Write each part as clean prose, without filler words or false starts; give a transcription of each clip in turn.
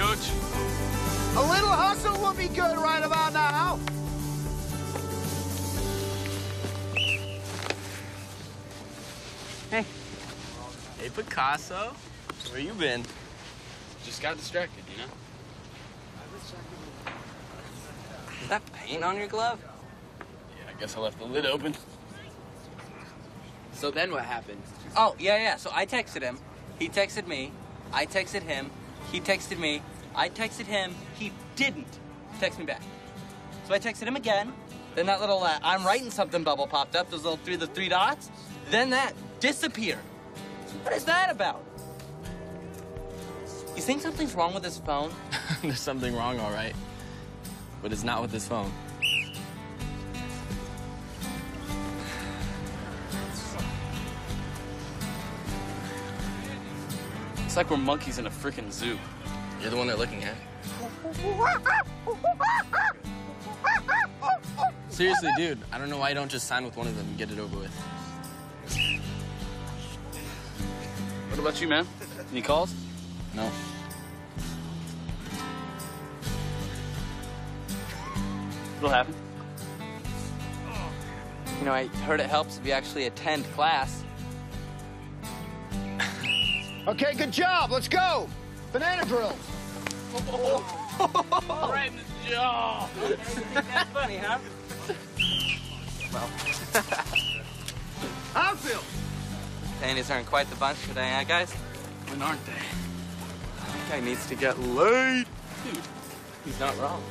Coach. A little hustle will be good right about now. Hey. Hey, Picasso. Where you been? Just got distracted, you know? Is that paint on your glove? Yeah, I guess I left the lid open. So then what happened? Oh, yeah. So I texted him. He texted me. I texted him. He texted me. I texted him. He didn't text me back. So I texted him again. Then that little I'm writing something bubble popped up. Those little three dots. Then that disappeared. What is that about? You think something's wrong with his phone? There's something wrong, all right. But it's not with this phone. It's like we're monkeys in a freaking zoo. You're the one they're looking at. Seriously, dude, I don't know why you don't just sign with one of them and get it over with. What about you, man? Any calls? No. What'll happen? You know, I heard it helps if you actually attend class. Okay, good job. Let's go. Banana drills. Right in the jaw. That's funny, huh? Well. Outfield. Panties aren't quite the bunch today, huh, guys? When aren't they? That guy needs to get laid. Dude, he's not wrong.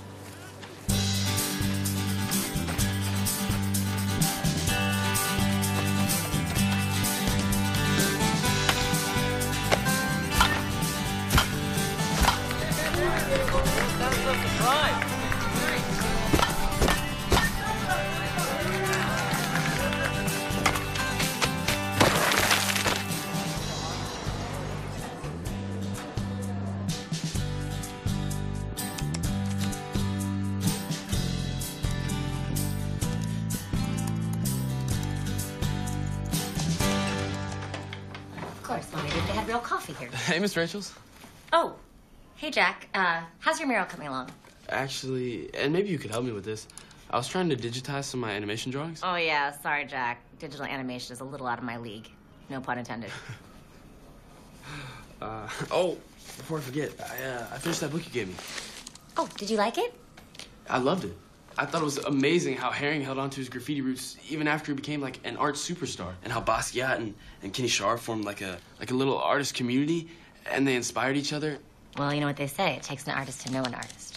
Of course, Mommy did. They had real coffee here. Hey, Miss Rachel's. Oh, hey, Jack. How's your mural coming along? Actually, and maybe you could help me with this. I was trying to digitize some of my animation drawings. Oh, yeah. Sorry, Jack. Digital animation is a little out of my league. No pun intended. Oh, before I forget, I finished that book you gave me. Oh, did you like it? I loved it. I thought it was amazing how Herring held on to his graffiti roots even after he became like an art superstar, and how Basquiat and Kenny Sharp formed like a little artist community, and they inspired each other. Well, you know what they say. It takes an artist to know an artist.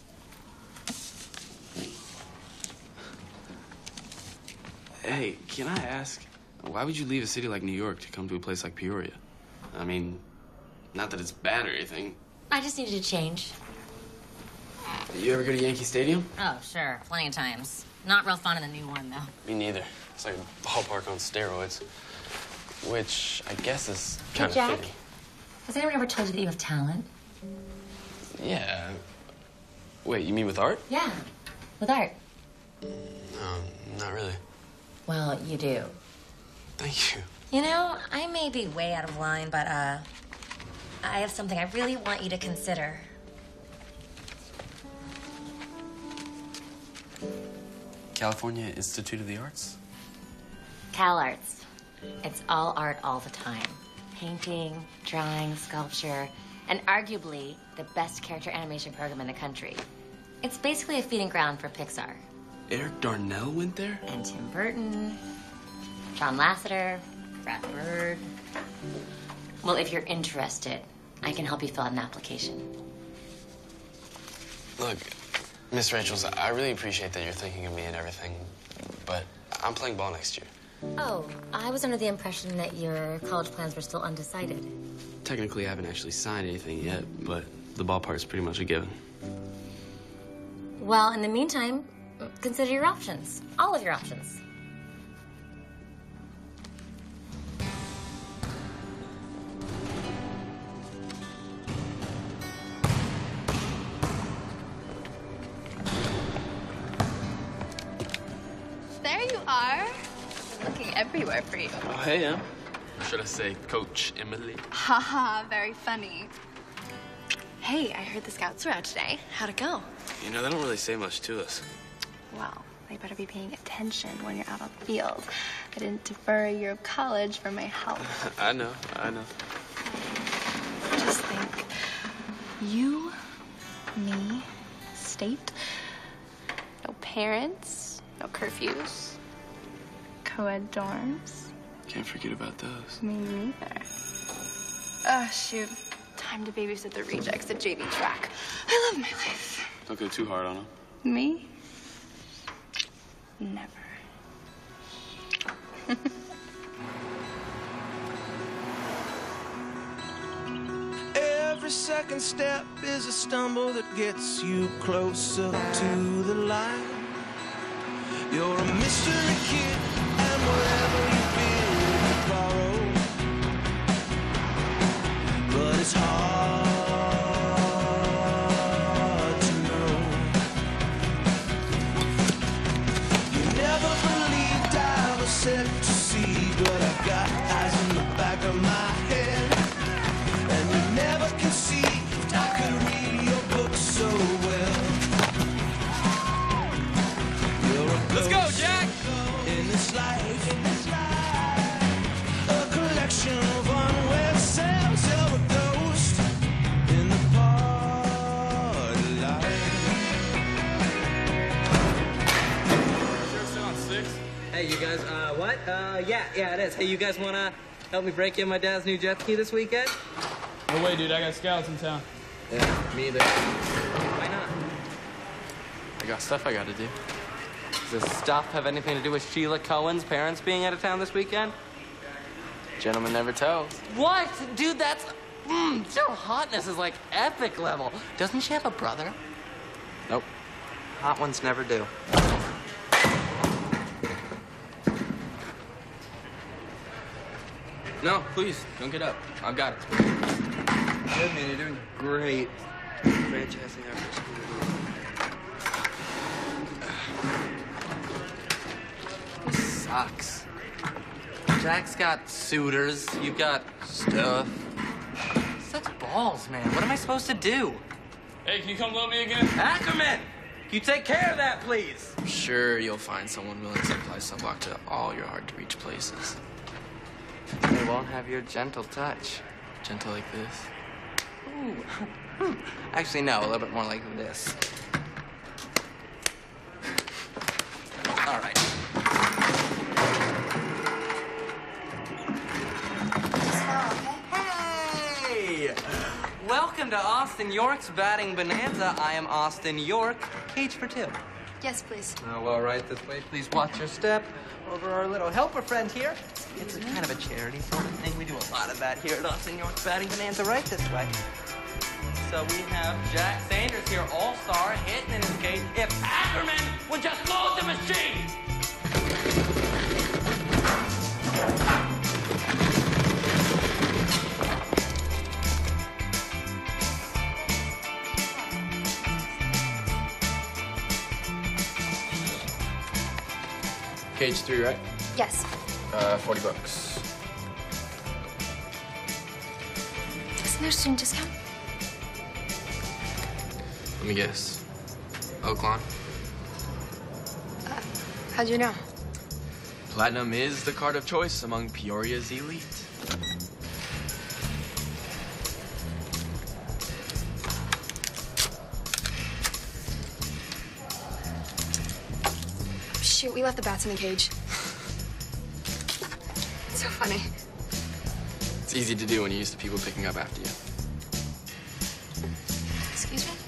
Hey, can I ask, why would you leave a city like New York to come to a place like Peoria? I mean, not that it's bad or anything. I just needed to change. You ever go to Yankee Stadium? Oh, sure. Plenty of times. Not real fun in the new one, though. Me neither. It's like a ballpark on steroids, which I guess is Hey, kind of Jack. fitting. Has anyone ever told you that you have talent? Yeah. Wait, you mean with art? Yeah, with art. No, not really. Well, you do. Thank you. You know, I may be way out of line, but, I have something I really want you to consider. California Institute of the Arts? Cal Arts. It's all art all the time. Painting, drawing, sculpture, and arguably the best character animation program in the country. It's basically a feeding ground for Pixar. Eric Darnell went there? And Tim Burton, John Lasseter, Brad Bird. Well, if you're interested, I can help you fill out an application. Look, Miss Rachels, I really appreciate that you're thinking of me and everything, but I'm playing ball next year. Oh, I was under the impression that your college plans were still undecided. Technically, I haven't actually signed anything yet, but the ball part's pretty much a given. Well, in the meantime, consider your options. All of your options. There you are. Looking everywhere for you. Oh, hey, Or should I say Coach Emily? Haha, very funny. Hey, I heard the scouts were out today. How'd it go? You know, they don't really say much to us. Well, they better be paying attention when you're out on the field. I didn't defer a year of college for my health. I know. Just think, you, me, state, no parents, no curfews, co-ed dorms. Can't forget about those. Me neither. Oh, shoot. Time to babysit the rejects at JV track. I love my life. Don't go too hard on them. Me? Never. Every second step is a stumble that gets you closer to the light. You're a mystery kid, and whatever you feel, you borrow. But it's hard to know. You never believed I was set to see, but I've got eyes in the back of my head. And you never conceived I could read your book so well. You're a Let's go, Jack! in this life, a collection of unread cells of a ghost in the party light. Sure still on 6? Hey, you guys, what? Yeah, it is. Hey, you guys wanna help me break in my dad's new jet ski this weekend? No way, dude. I got scouts in town. Yeah, me either. Why not? I got stuff I gotta do. Does this stuff have anything to do with Sheila Cohen's parents being out of town this weekend? Gentleman never tells. What? Dude, that's... her hotness is like epic level. Doesn't she have a brother? Nope. Hot ones never do. No, please, don't get up. I've got it. Good, man. You're doing great. Franchising after school. This sucks. Jack's got suitors. You've got stuff. Such balls, man. What am I supposed to do? Hey, can you come load me again? Ackerman! You take care of that, please. I'm sure you'll find someone willing to apply sunblock to all your hard-to-reach places. They won't have your gentle touch. Gentle like this. Ooh. Actually, no. A little bit more like this. All right. Hey! Welcome to Austin York's Batting Bonanza. I am Austin York. Cage for two. Yes, please. Well, right this way. Please watch your step. Over our little helper friend here. It's a kind of a charity sort of thing. We do a lot of that here at Austin York's Batting Bonanza. Right this way. So we have Jack Sanders here, all-star, hitting in his cage. If Ackerman would just load the machine! Cage 3, right? Yes. $40. Isn't there a student discount? Let me guess. Oaklawn? How'd you know? Platinum is the card of choice among Peoria's elite. Shoot, we left the bats in the cage. It's so funny. It's easy to do when you're used to people picking up after you. Excuse me?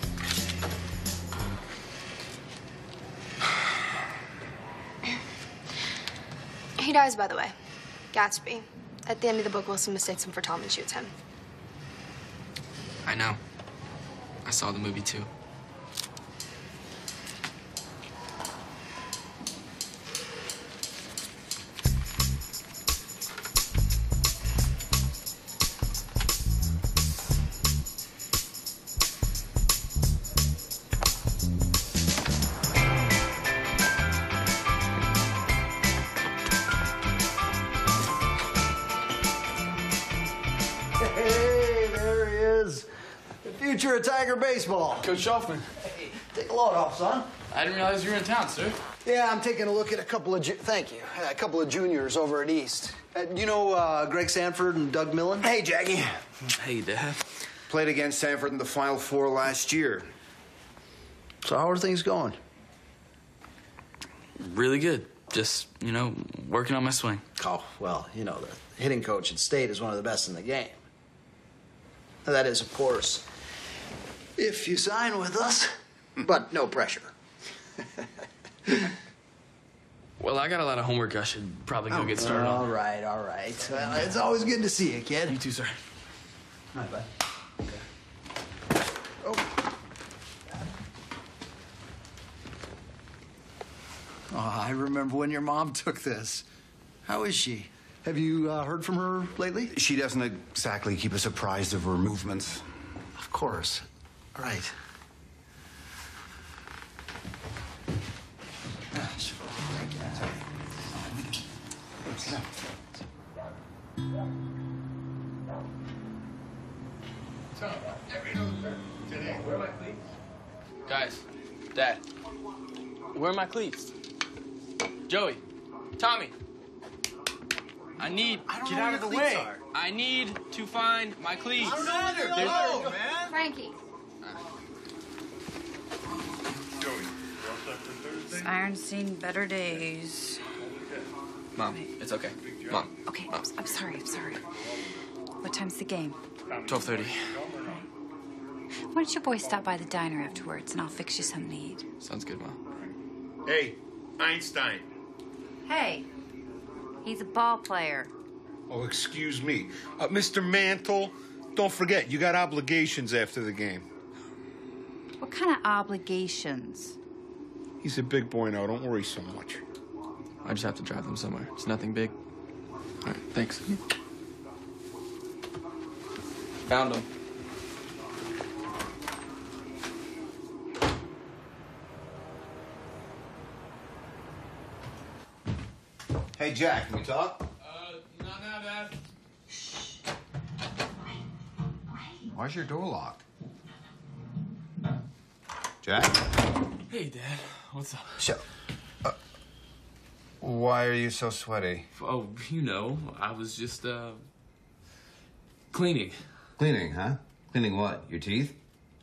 He dies, by the way. Gatsby. At the end of the book, Wilson mistakes him for Tom and shoots him. I know. I saw the movie too. Hey, there he is. If you future of Tiger baseball. Coach Schaufman. Hey, take a load off, son. I didn't realize you were in town, sir. Yeah, I'm taking a look at a couple of a couple of juniors over at East. Do you know Greg Sanford and Doug Millen? Hey, Jackie. Hey, Dad. Played against Sanford in the Final Four last year. So how are things going? Really good. Just, working on my swing. Oh, well, the hitting coach at State is one of the best in the game. That is, of course, if you sign with us, but no pressure. Well, I got a lot of homework. I should probably go get started on. All right. Well, it's always good to see you, kid. You too, sir. All right, bud. Okay. Oh, I remember when your mom took this. How is she? Have you heard from her lately? She doesn't exactly keep us apprised of her movements. Of course. All right. Guys, Dad, where are my cleats? Joey, Tommy, I need... Get out of the way. I need to find my cleats. I don't know either. Hello, man. Frankie. Iron's seen better days. Mom, it's okay. Mom. Okay, I'm sorry. What time's the game? 12:30. Why don't your boys stop by the diner afterwards and I'll fix you something to eat? Sounds good, Mom. Hey, Einstein. Hey, he's a ball player. Oh, excuse me. Mr. Mantle, don't forget, you got obligations after the game. What kind of obligations? He's a big boy now, don't worry so much. I just have to drive them somewhere. It's nothing big. All right, thanks. Found them. Hey, Jack, can we talk? Not now, Dad. Why's your door locked? Jack? Hey, Dad. What's up? So, why are you so sweaty? Oh, I was just, cleaning. Cleaning, huh? Cleaning what? Your teeth?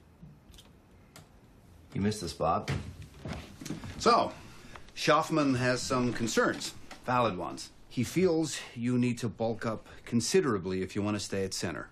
You missed the spot. So, Schaufman has some concerns, valid ones. He feels you need to bulk up considerably if you want to stay at center.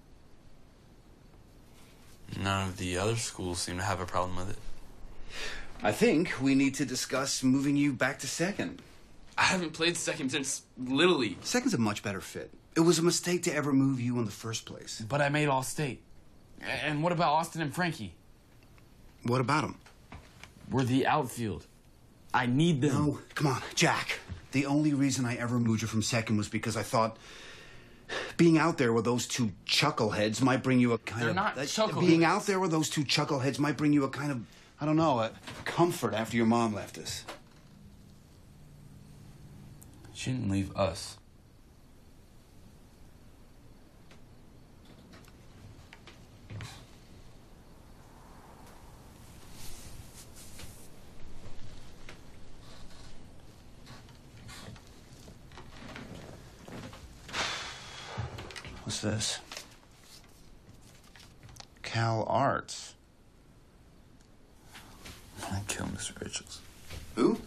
None of the other schools seem to have a problem with it. I think we need to discuss moving you back to second. I haven't played second since Little League. Second's a much better fit. It was a mistake to ever move you in the first place. But I made All-State. And what about Austin and Frankie? What about them? We're the outfield. I need them. No, come on, Jack. The only reason I ever moved you from second was because I thought being out there with those two chuckleheads might bring you a kind They're of... not chuckleheads. Being out there with those two chuckleheads might bring you a kind of, I don't know, a comfort after your mom left us. She didn't leave us. What's this? Cal Arts. I'd kill Miss Rachel's. Who?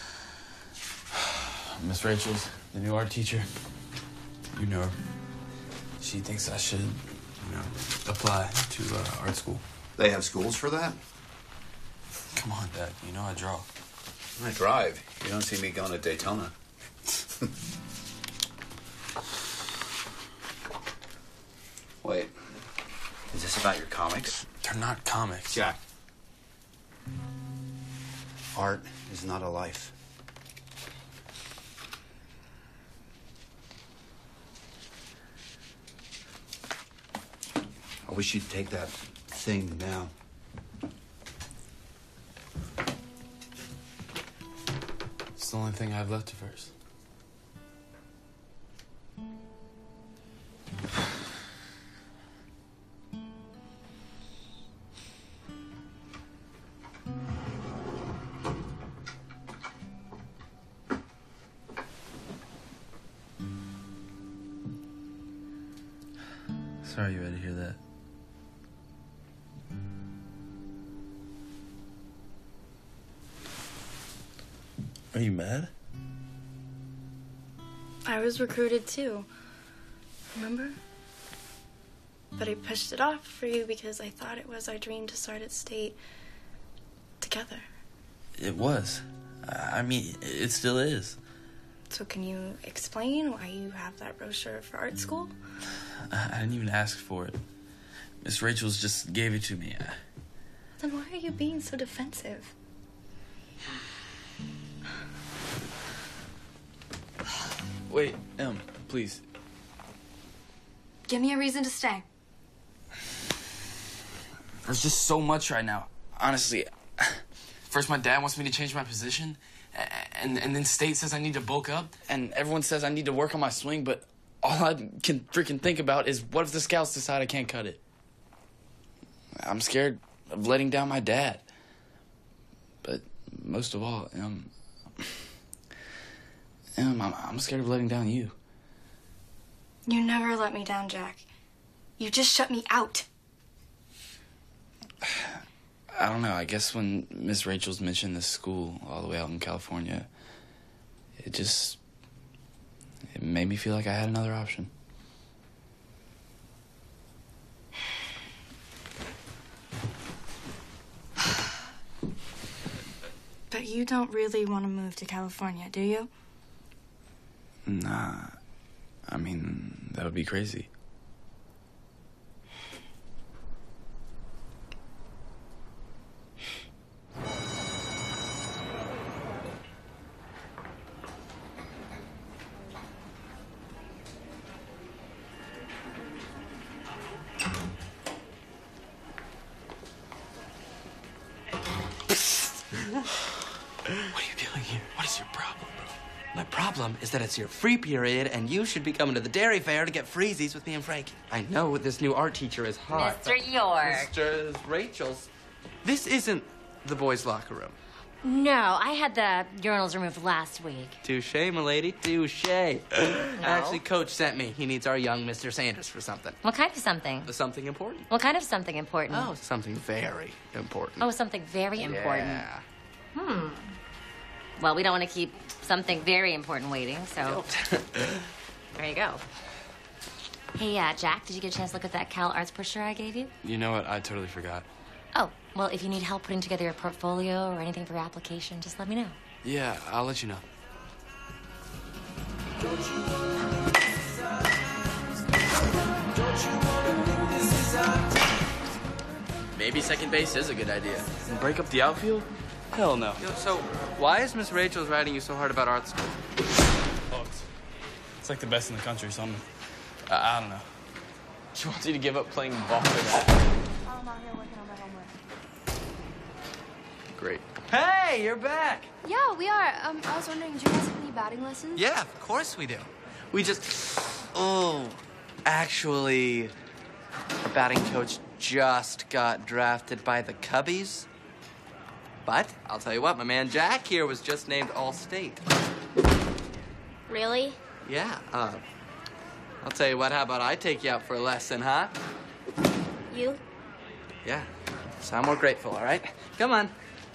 Miss Rachel's, the new art teacher. You know her. She thinks I should, apply to art school. They have schools for that? Come on, Dad. You know I draw. I drive. You don't see me going to Daytona. Wait. Is this about your comics? They're not comics. Jack. Art is not a life. I wish you'd take that thing now. It's the only thing I have left of hers. Sorry you had to hear that. Are you mad? I was recruited too. Remember? But I pushed it off for you because I thought it was our dream to start at State together. It was. I mean, it still is. So can you explain why you have that brochure for art school? I didn't even ask for it. Miss Rachel's just gave it to me. Then why are you being so defensive? Wait, please. Give me a reason to stay. There's just so much right now. Honestly, first my dad wants me to change my position, and then State says I need to bulk up, and everyone says I need to work on my swing, but all I can freaking think about is what if the scouts decide I can't cut it? I'm scared of letting down my dad. But most of all, I'm scared of letting down you. You never let me down, Jack. You just shut me out. I don't know. I guess when Miss Rachel's mentioned this school all the way out in California, it made me feel like I had another option. But you don't really want to move to California, do you? Nah. I mean, that would be crazy. What are you doing here? What is your problem, bro? My problem is that it's your free period, and you should be coming to the dairy fair to get freezies with me and Frankie. I know this new art teacher is hot. Mr. York. Mr. Rachel's. This isn't the boys' locker room. No, I had the urinals removed last week. Touche, milady, touche. Actually, Coach sent me. He needs our young Mr. Sanders for something. What kind of something? Something important. What kind of something important? Oh, something very important. Oh, something very important. Yeah. Well, we don't want to keep something very important waiting, so there you go. Hey, Jack, did you get a chance to look at that Cal Arts brochure I gave you? You know what? I totally forgot. Oh, well, if you need help putting together your portfolio or anything for your application, just let me know. Yeah, I'll let you know. Maybe second base is a good idea. And break up the outfield? Hell no. Yo, so why is Miss Rachel's writing you so hard about art school? Oh, it's like the best in the country or something. I don't know. She wants you to give up playing ball for that. I'm out here working on my homework. Great. Hey, you're back. Yeah, we are. I was wondering, do you guys have any batting lessons? Yeah, of course we do. We just... Oh, actually, our batting coach just got drafted by the Cubbies. But I'll tell you what, my man Jack here was just named All-State. Really? Yeah, I'll tell you what, how about I take you out for a lesson, huh? You? Yeah, sound more grateful, all right? Come on.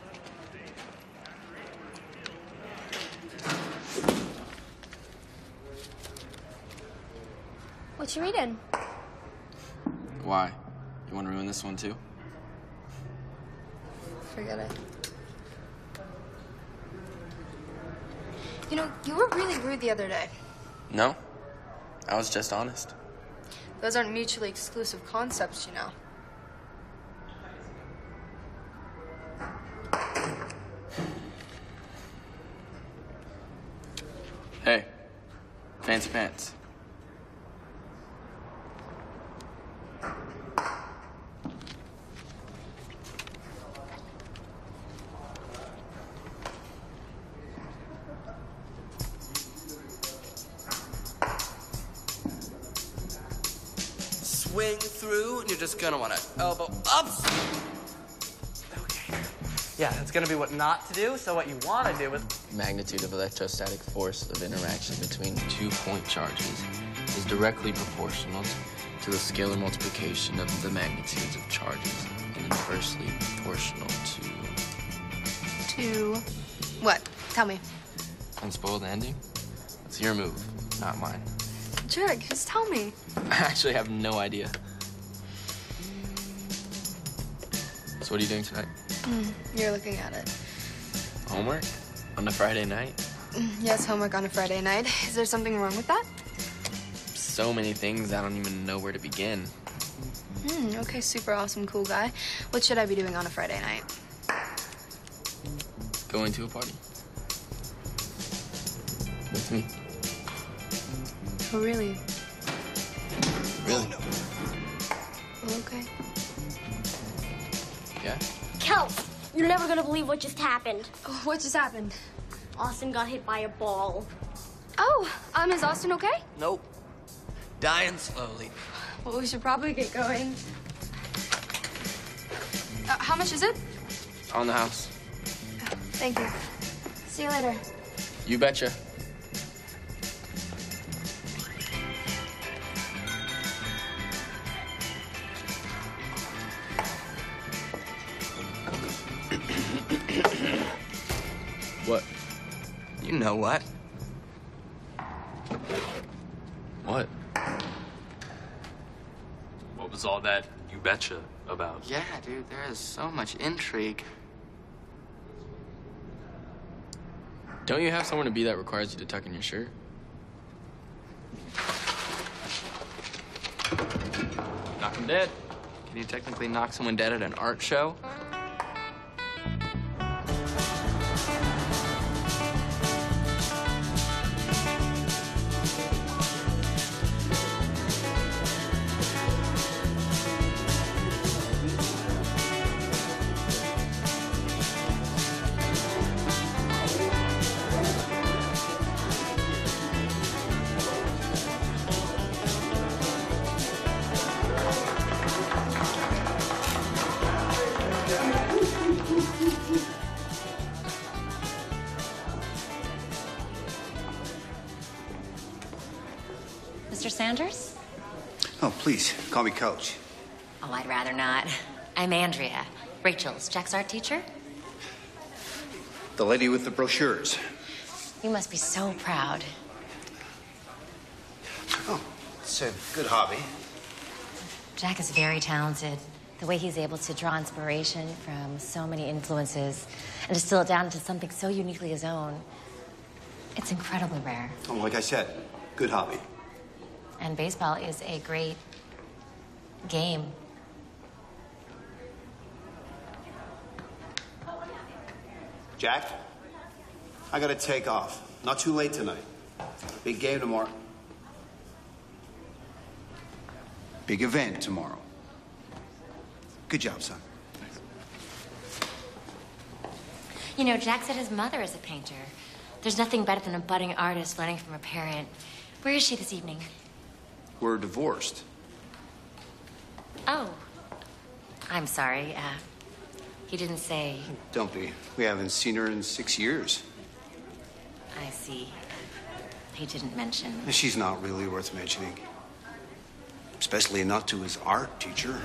What you reading? Why? You want to ruin this one too? Forget it. You know, you were really rude the other day. No. I was just honest. Those aren't mutually exclusive concepts, you know. Hey. Fancy pants. Swing through, and you're just gonna wanna elbow up. Okay. Yeah, that's gonna be what not to do, so what you wanna do is... Magnitude of electrostatic force of interaction between 2 point charges is directly proportional to the scalar multiplication of the magnitudes of charges and inversely proportional to... To what? Tell me. Unspoiled ending? It's your move, not mine. Jerk, just tell me. I actually have no idea. So what are you doing tonight? You're looking at it. Homework? On a Friday night? Yes, homework on a Friday night. Is there something wrong with that? So many things, I don't even know where to begin. Okay, super awesome, cool guy. What should I be doing on a Friday night? Going to a party. With me. Oh, really? Really? Okay. Yeah? Kels, you're never gonna believe what just happened. Oh, what just happened? Austin got hit by a ball. Oh, is Austin okay? Nope. Dying slowly. Well, we should probably get going. How much is it? On the house. Thank you. See you later. You betcha. What? You know what? What? What was all that you betcha about? Yeah, dude, there is so much intrigue. Don't you have someone to be that requires you to tuck in your shirt? Knock him dead. Can you technically knock someone dead at an art show? Mr. Sanders? Oh, please, call me Coach. Oh, I'd rather not. I'm Andrea. Rachel's Jack's art teacher. The lady with the brochures. You must be so proud. Oh, it's a good hobby. Jack is very talented. The way he's able to draw inspiration from so many influences and distill it down into something so uniquely his own. It's incredibly rare. Oh, like I said, good hobby. And baseball is a great game. Jack, I gotta take off. Not too late tonight. Big game tomorrow. Big event tomorrow. Good job, son. You know, Jack said his mother is a painter. There's nothing better than a budding artist learning from a parent. Where is she this evening? We're divorced. Oh. I'm sorry. He didn't say. Don't be. We haven't seen her in 6 years. I see. He didn't mention. She's not really worth mentioning. Especially not to his art teacher.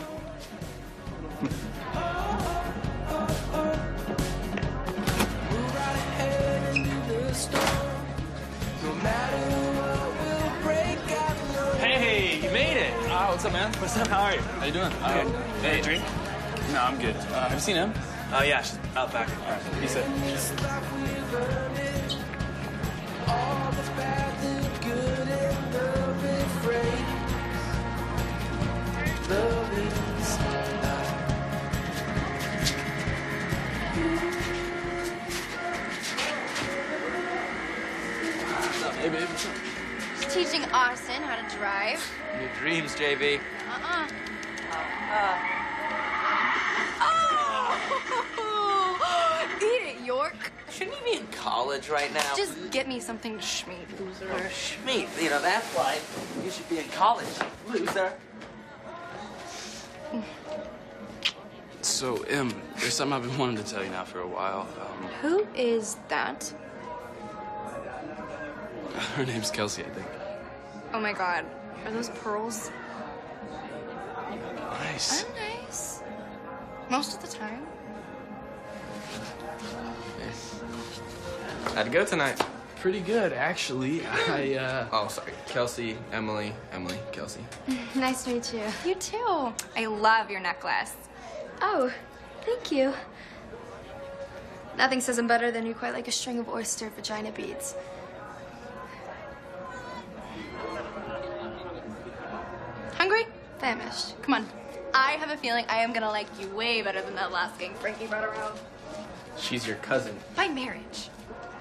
Hey, you made it. What's up, man? What's up? How are you? How you doing? Good. Hey, drink? No, I'm good. Have you seen him? Yeah, she's out back. All right, he said. Hey, babe, what's up? She's teaching Austin how to drive. Your dreams, JV. Oh! Eat it, York. Shouldn't you be in college right now? Just get me something to schmeat, loser. Oh, Schmeat. You know, that's why you should be in college, loser. So, there's something I've been wanting to tell you now for a while. Who is that? Her name's Kelsey, I think. Oh my god. Are those pearls? nice. I'm nice. Most of the time. How'd it go tonight? Pretty good, actually. Oh, sorry. Kelsey, Emily, Kelsey. Nice to meet you. You too. I love your necklace. Oh, thank you. Nothing says them better than you quite like a string of oyster vagina beads. Hungry? Famished. Come on. I have a feeling I am gonna like you way better than that last gang Frankie brought around. She's your cousin. By marriage.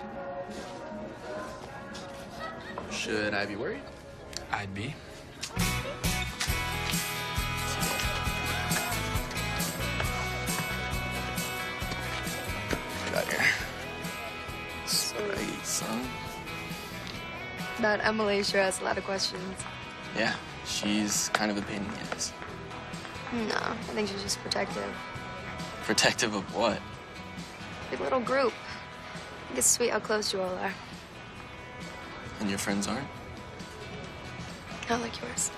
Should I be worried? I'd be. Got here. Sweet, son. That Emily sure has a lot of questions. Yeah, she's kind of a pain in the ass. No, I think she's just protective. Protective of what? Big little group. I think it's sweet how close you all are. And your friends aren't? Not like yours.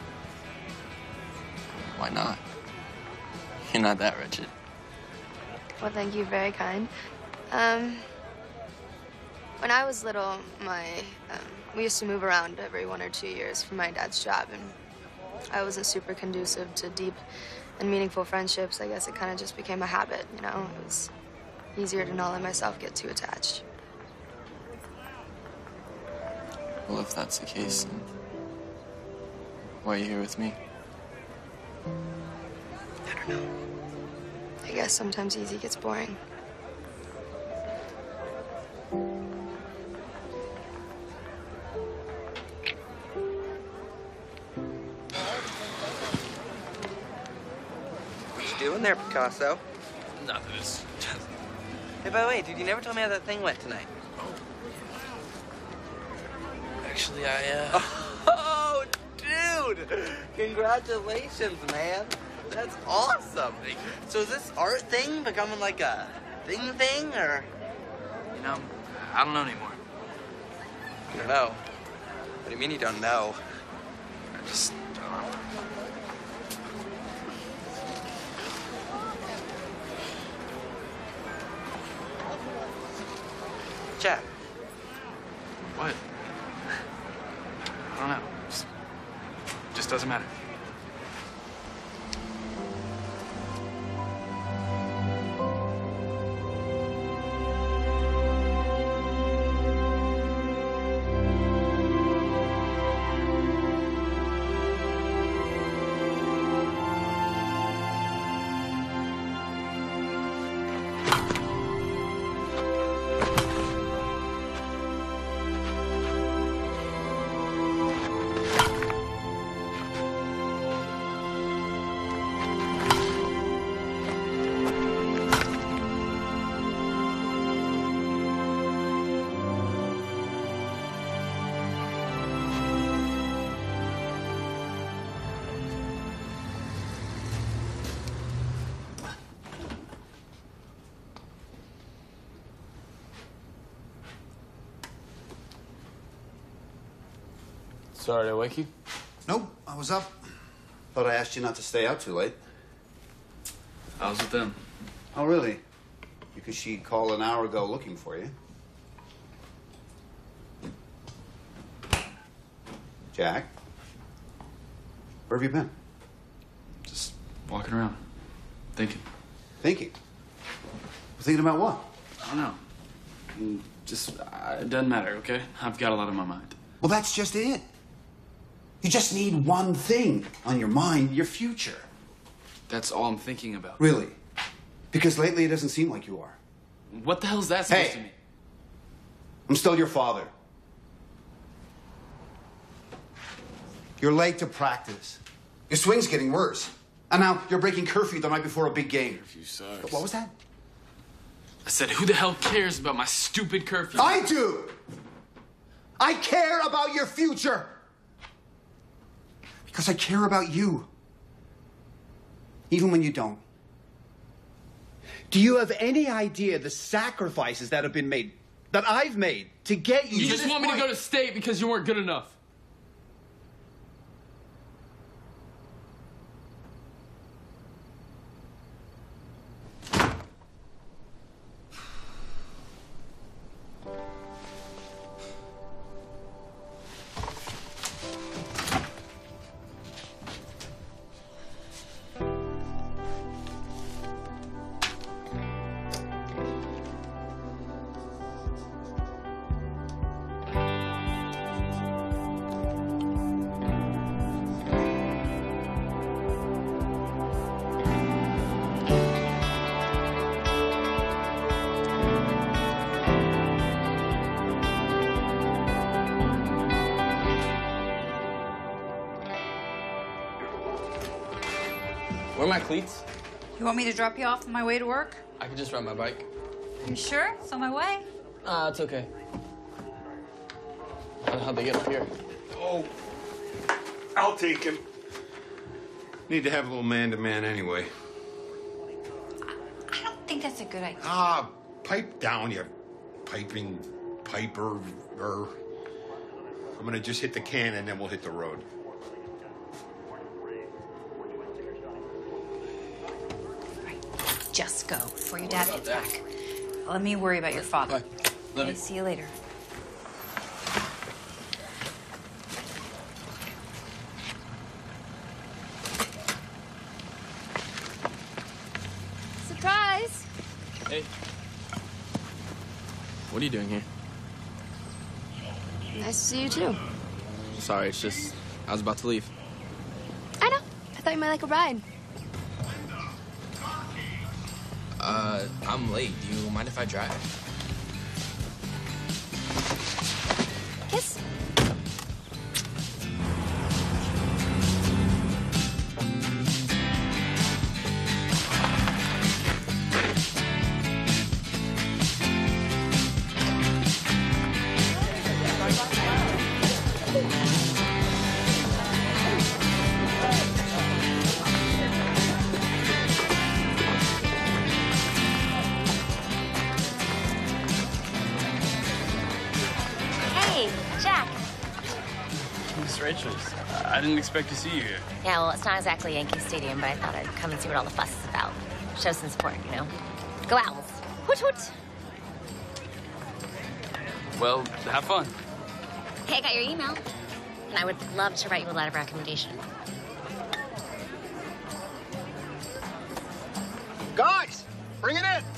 Why not? You're not that wretched. Well, thank you. Very kind. When I was little, we used to move around every 1 or 2 years for my dad's job, and I wasn't super conducive to deep and meaningful friendships. I guess it kind of just became a habit, you know? It was easier to not let myself get too attached. Well, if that's the case, then why are you here with me? I don't know. I guess sometimes easy gets boring. What you doing there, Picasso? Nothing. It's just... Hey, by the way, dude, you never told me how that thing went tonight. Actually, Oh, dude! Congratulations, man. That's awesome. So is this art thing becoming like a thing, or? You know, I don't know anymore. You don't know? What do you mean you don't know? I just don't know. Jack. What? I don't know. Just doesn't matter. Sorry to wake you? Nope, I was up. Thought I asked you not to stay out too late. I was with them. Oh, really? Because she called an hour ago looking for you. Jack? Where have you been? Just walking around. Thinking. Thinking? Thinking about what? I don't know. Just, it doesn't matter, okay? I've got a lot on my mind. Well, that's just it. You just need one thing on your mind, your future. That's all I'm thinking about. Really? Because lately it doesn't seem like you are. What the hell's that supposed to mean? I'm still your father. You're late to practice. Your swing's getting worse. And now you're breaking curfew the night before a big game. Curfew sucks. What was that? I said, who the hell cares about my stupid curfew? I do! I care about your future! Because I care about you. Even when you don't. Do you have any idea the sacrifices that have been made, that I've made, to get you You to just this want me to point? go to state because you weren't good enough. Where are my cleats? You want me to drop you off on my way to work? I could just ride my bike. You sure? It's on my way. It's okay. How'd they get up here? Oh, I'll take him. Need to have a little man-to-man anyway. I don't think that's a good idea. Pipe down, you piping piper. I'm gonna just hit the can and then we'll hit the road. Just go before your dad gets back. Let me worry about your father. Bye. Okay, see you later. Surprise! Hey. What are you doing here? Nice to see you too. Sorry, it's just I was about to leave. I know. I thought you might like a ride. I'm late. Do you mind if I drive? Kiss. Hey, Jack. Miss Rachel's. I didn't expect to see you here. Yeah, well, it's not exactly Yankee Stadium, but I thought I'd come and see what all the fuss is about. Show some support, you know? Go Owls. Hoot hoot. Well, have fun. Hey, I got your email. And I would love to write you a letter of recommendation. Guys, bring it in.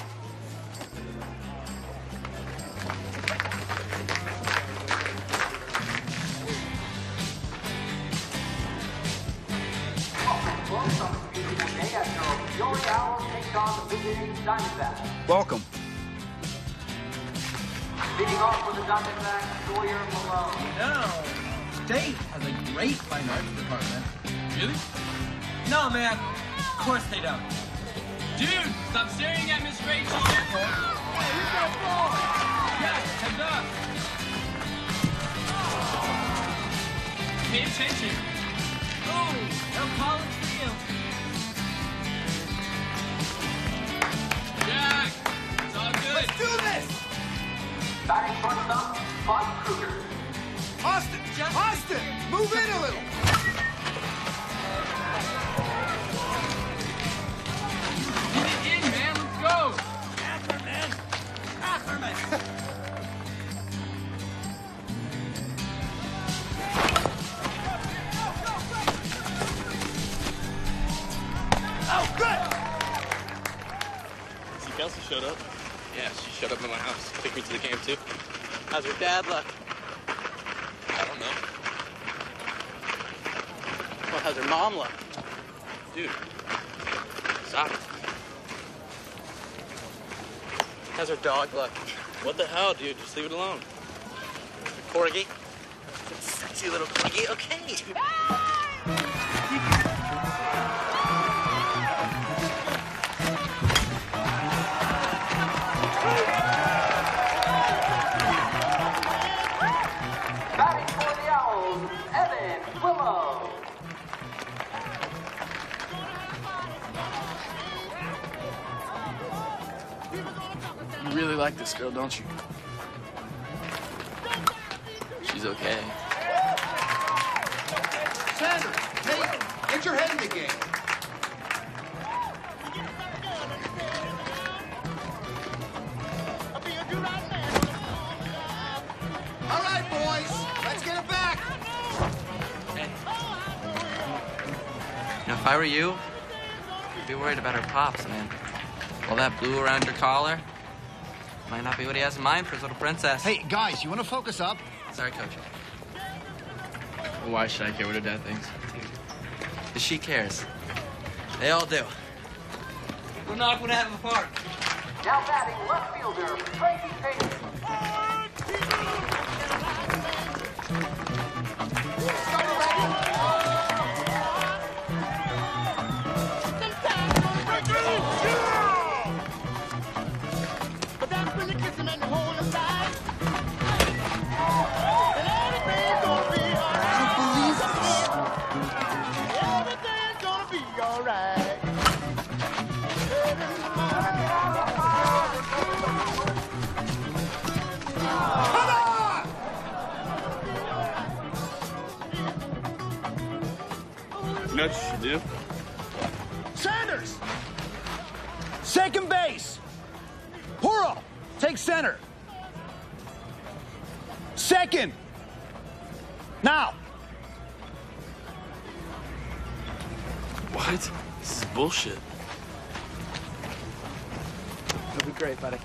Welcome. Leading off with the Diamondback, Sawyer Malone. No. State has a great fine arts department. Really? No, man. Of course they don't. Dude, stop staring at Miss Rachel. Hey, who's that ball? Yes, heads up. Pay attention. Oh, no calling for you. Jack, it's all good. Let's do this. Batting shortstop, Bud Kruger. Austin, move in a little. Get it in, man. Let's go. Ackerman. Ackerman. Oh, good. See, Kelsey showed up. Yeah, she showed up at my house. Took me to the game, too. How's your dad look? I don't know. Well, how's your mom look? Dude, stop it. How's her dog look? What the hell, dude? Just leave it alone. Corgi? Sexy little corgi. Okay. Batting for the Owls, Evan Willow. You really like this girl, don't you? She's okay. Sanders, hey, get your head in the game. All right, boys, let's get it back. Now, if I were you, I'd be worried about her pops, man. All that blue around your collar might not be what he has in mind for his little princess. Hey, guys, you want to focus up? Sorry, Coach. Why should I care what her dad thinks? Because she cares. They all do. We're not going to have a park. Now batting left fielder, Tracy Payton. You know what you should do? Sanders! Second base! Puro, take center. Second! Now! What? This is bullshit. It'll be great, buddy.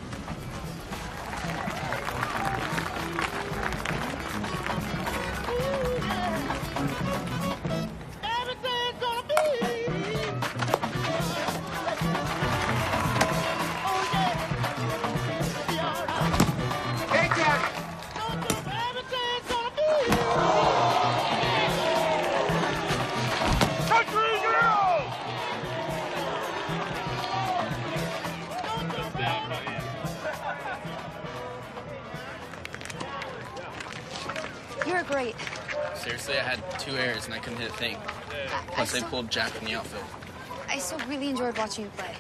You're great. Seriously, I had 2 errors and I couldn't hit a thing. Plus, they pulled Jack from the outfield. I still really enjoyed watching you play.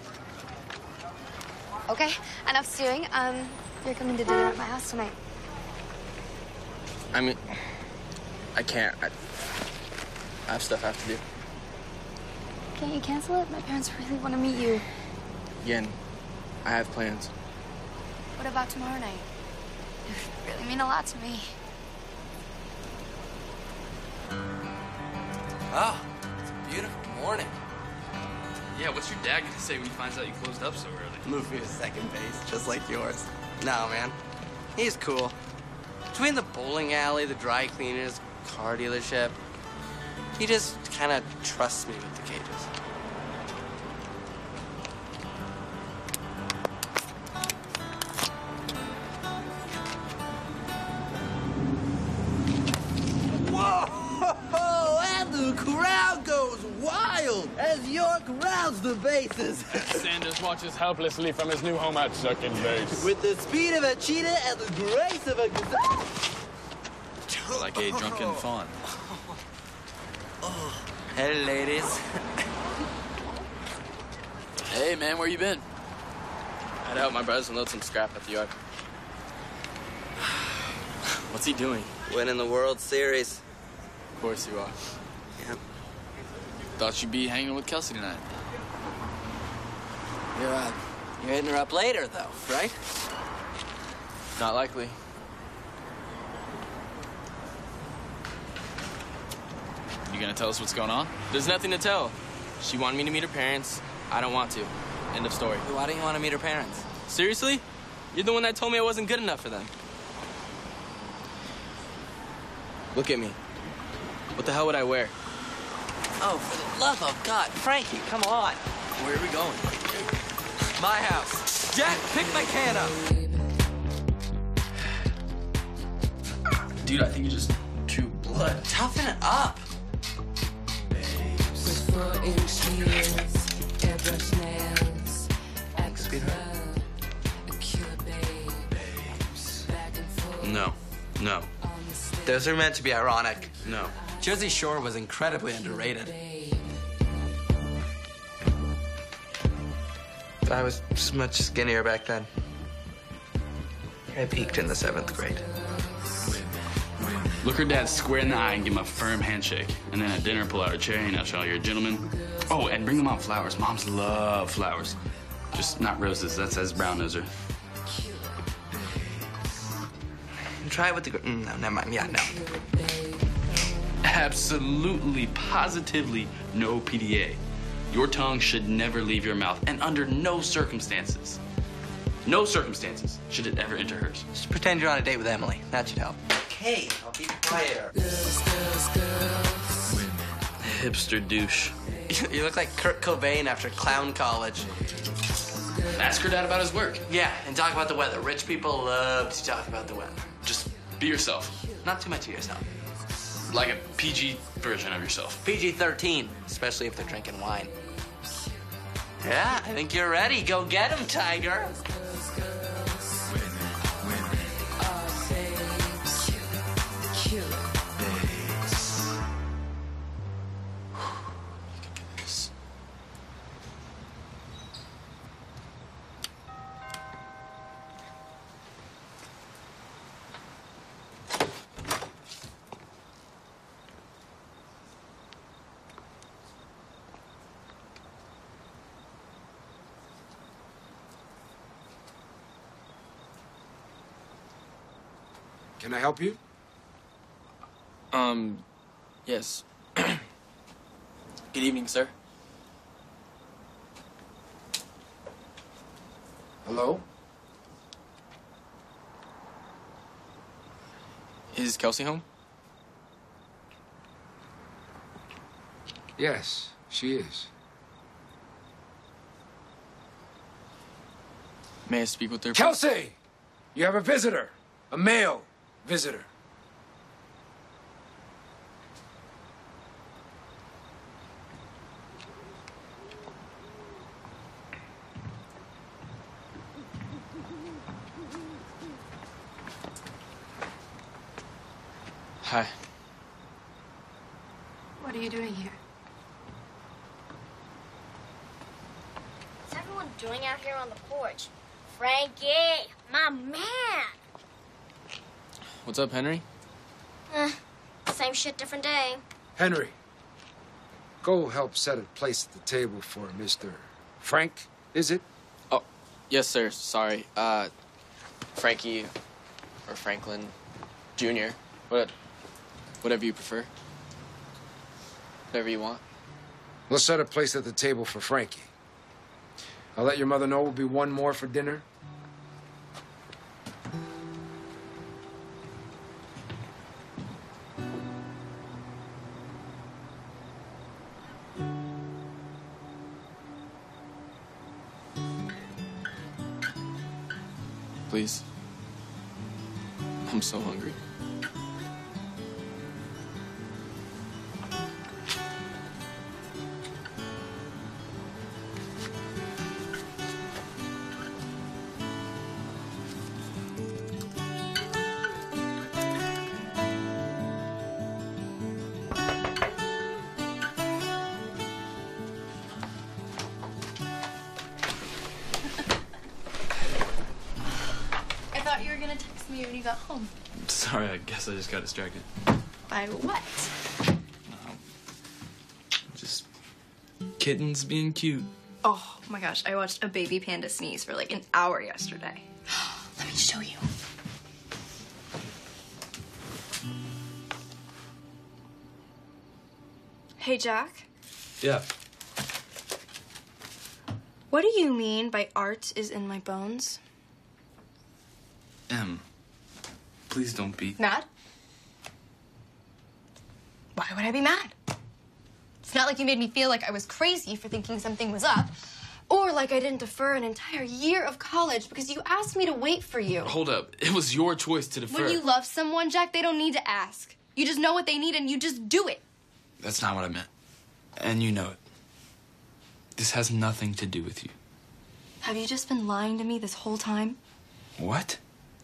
Okay, enough steering. You're coming to dinner at my house tonight. I mean, I can't. I have stuff I have to do. Can't you cancel it? My parents really want to meet you. Again, I have plans. What about tomorrow night? You really mean a lot to me. Oh, it's a beautiful morning. Yeah, what's your dad gonna say when he finds out you closed up so early? Move me to second base, just like yours. No, man. He's cool. Between the bowling alley, the dry cleaners, car dealership, he just kind of trusts me with the cages. Whoa! And the crowd goes wild as York rounds the bases. Sanders watches helplessly from his new home at second base. With the speed of a cheetah and the grace of a gazelle. Like a drunken fawn. Hey, ladies. Hey, man, where you been? I'd help my brothers unload some scrap at the yard. What's he doing? Winning the World Series. Of course you are. Yep. Thought you'd be hanging with Kelsey tonight. You're hitting her up later, though, right? Not likely. You gonna tell us what's going on? There's nothing to tell. She wanted me to meet her parents. I don't want to. End of story. Why don't you want to meet her parents? Seriously? You're the one that told me I wasn't good enough for them. Look at me. What the hell would I wear? Oh, for the love of God. Frankie, come on. Where are we going? My house. Jack, pick my can up. Dude, I think you just drew blood. Toughen it up. With 4-inch heels, airbrush nails, No. Those are meant to be ironic. No. Jersey Shore was incredibly underrated. I was much skinnier back then. I peaked in the 7th grade. Look her dad square in the eye and give him a firm handshake. And then at dinner, pull out her cherry and show you're a gentleman. Oh, and bring the mom flowers. Moms love flowers. Just not roses. That's as brown as her. Try it with the... No, never mind. Yeah, no. Absolutely, positively no PDA. Your tongue should never leave your mouth, and under no circumstances should it ever enter hers. Just pretend you're on a date with Emily. That should help. Okay, I'll be quiet. Hipster douche. You look like Kurt Cobain after clown college. Ask her dad about his work. Yeah, and talk about the weather. Rich people love to talk about the weather. Just be yourself. Not too much of yourself. Like a PG version of yourself. PG-13, especially if they're drinking wine. Yeah, I think you're ready. Go get him, Tiger. Can I help you? Yes. Good evening, sir. Hello? Is Kelsey home? Yes, she is. May I speak with her? Kelsey! You have a visitor. A male visitor. Hi. What are you doing here? What's everyone doing out here on the porch? Frankie, my man. What's up, Henry? Same shit, different day. Henry, go help set a place at the table for Mr. Frank, is it? Oh, yes, sir. Sorry. Frankie or Franklin Jr. Whatever you prefer. Whatever you want. We'll set a place at the table for Frankie. I'll let your mother know we'll be one more for dinner. Please. I'm so hungry. I thought you were gonna text me when you got home. Sorry, I guess I just got distracted. By what? Just kittens being cute. Oh my gosh, I watched a baby panda sneeze for like an hour yesterday. Let me show you. Hey, Jack. Yeah. What do you mean by art is in my bones? Em, please don't be. Mad? Why would I be mad? It's not like you made me feel like I was crazy for thinking something was up, or like I didn't defer an entire year of college because you asked me to wait for you. Hold up. It was your choice to defer. When you love someone, Jack, they don't need to ask. You just know what they need and you just do it. That's not what I meant. And you know it. This has nothing to do with you. Have you just been lying to me this whole time? What?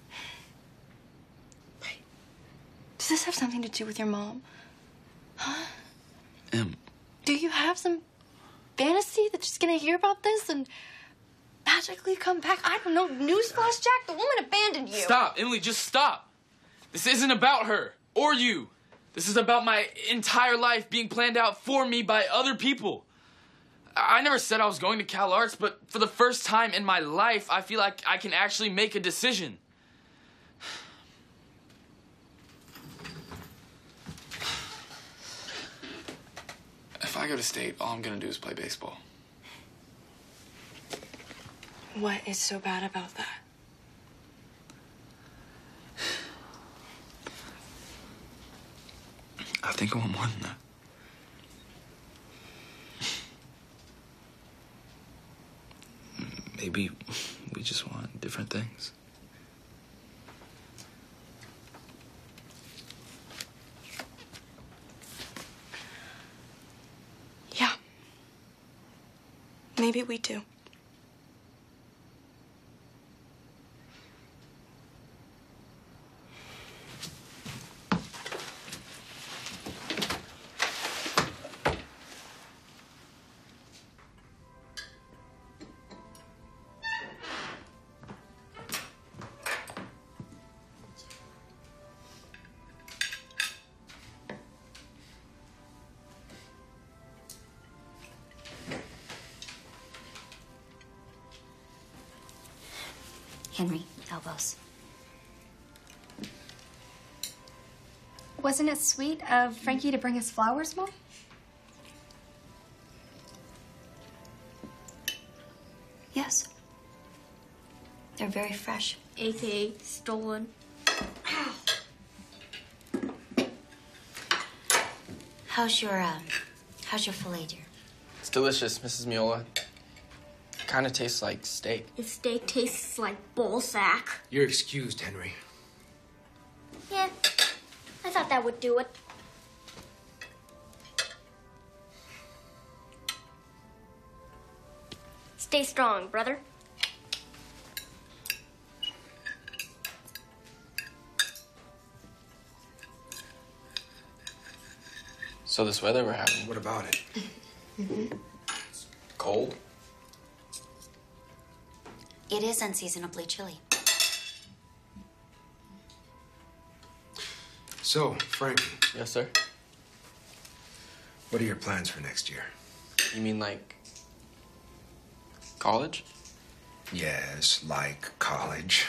Does this have something to do with your mom? Huh? Em. Do you have some fantasy that she's gonna hear about this and magically come back? I don't know. Newsflash, Jack, the woman abandoned you. Stop, Emily, just stop. This isn't about her or you. This is about my entire life being planned out for me by other people. I never said I was going to Cal Arts, but for the first time in my life, I feel like I can actually make a decision. If I go to state, all I'm gonna do is play baseball. What is so bad about that? I think I want more than that. Maybe we just want different things. Yeah. Maybe we do. Henry, elbows. Wasn't it sweet of Frankie to bring us flowers, Mom? Yes. They're very fresh. AKA stolen. How's your filet, dear? It's delicious, Mrs. Miola. Kind of tastes like steak. His steak tastes like ball sack. You're excused, Henry. Yeah, I thought that would do it. Stay strong, brother. So this weather we're having. What about it? Cold? It is unseasonably chilly. So, Frankie. Yes, sir? What are your plans for next year? You mean like college? Yes, like college.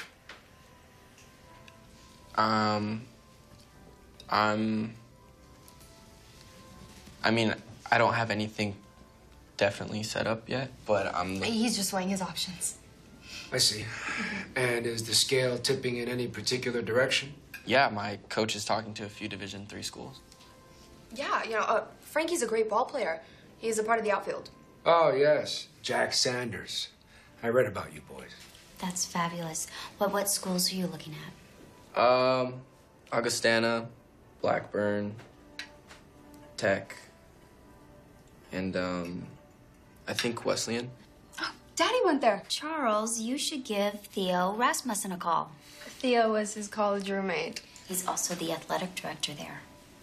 I mean, I don't have anything definitely set up yet, but He's just weighing his options. I see. And is the scale tipping in any particular direction? Yeah, my coach is talking to a few Division III schools. Yeah, Frankie's a great ball player. He's a part of the outfield. Oh, yes. Jack Sanders. I read about you boys. That's fabulous. What schools are you looking at? Augustana, Blackburn, Tech, and I think Wesleyan. Daddy went there. Charles, you should give Theo Rasmussen a call. Theo was his college roommate. He's also the athletic director there.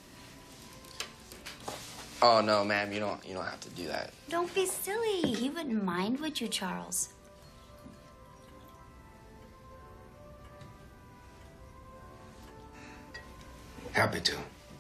Oh no, ma'am, you don't have to do that. Don't be silly. He wouldn't mind, would you, Charles? Happy to.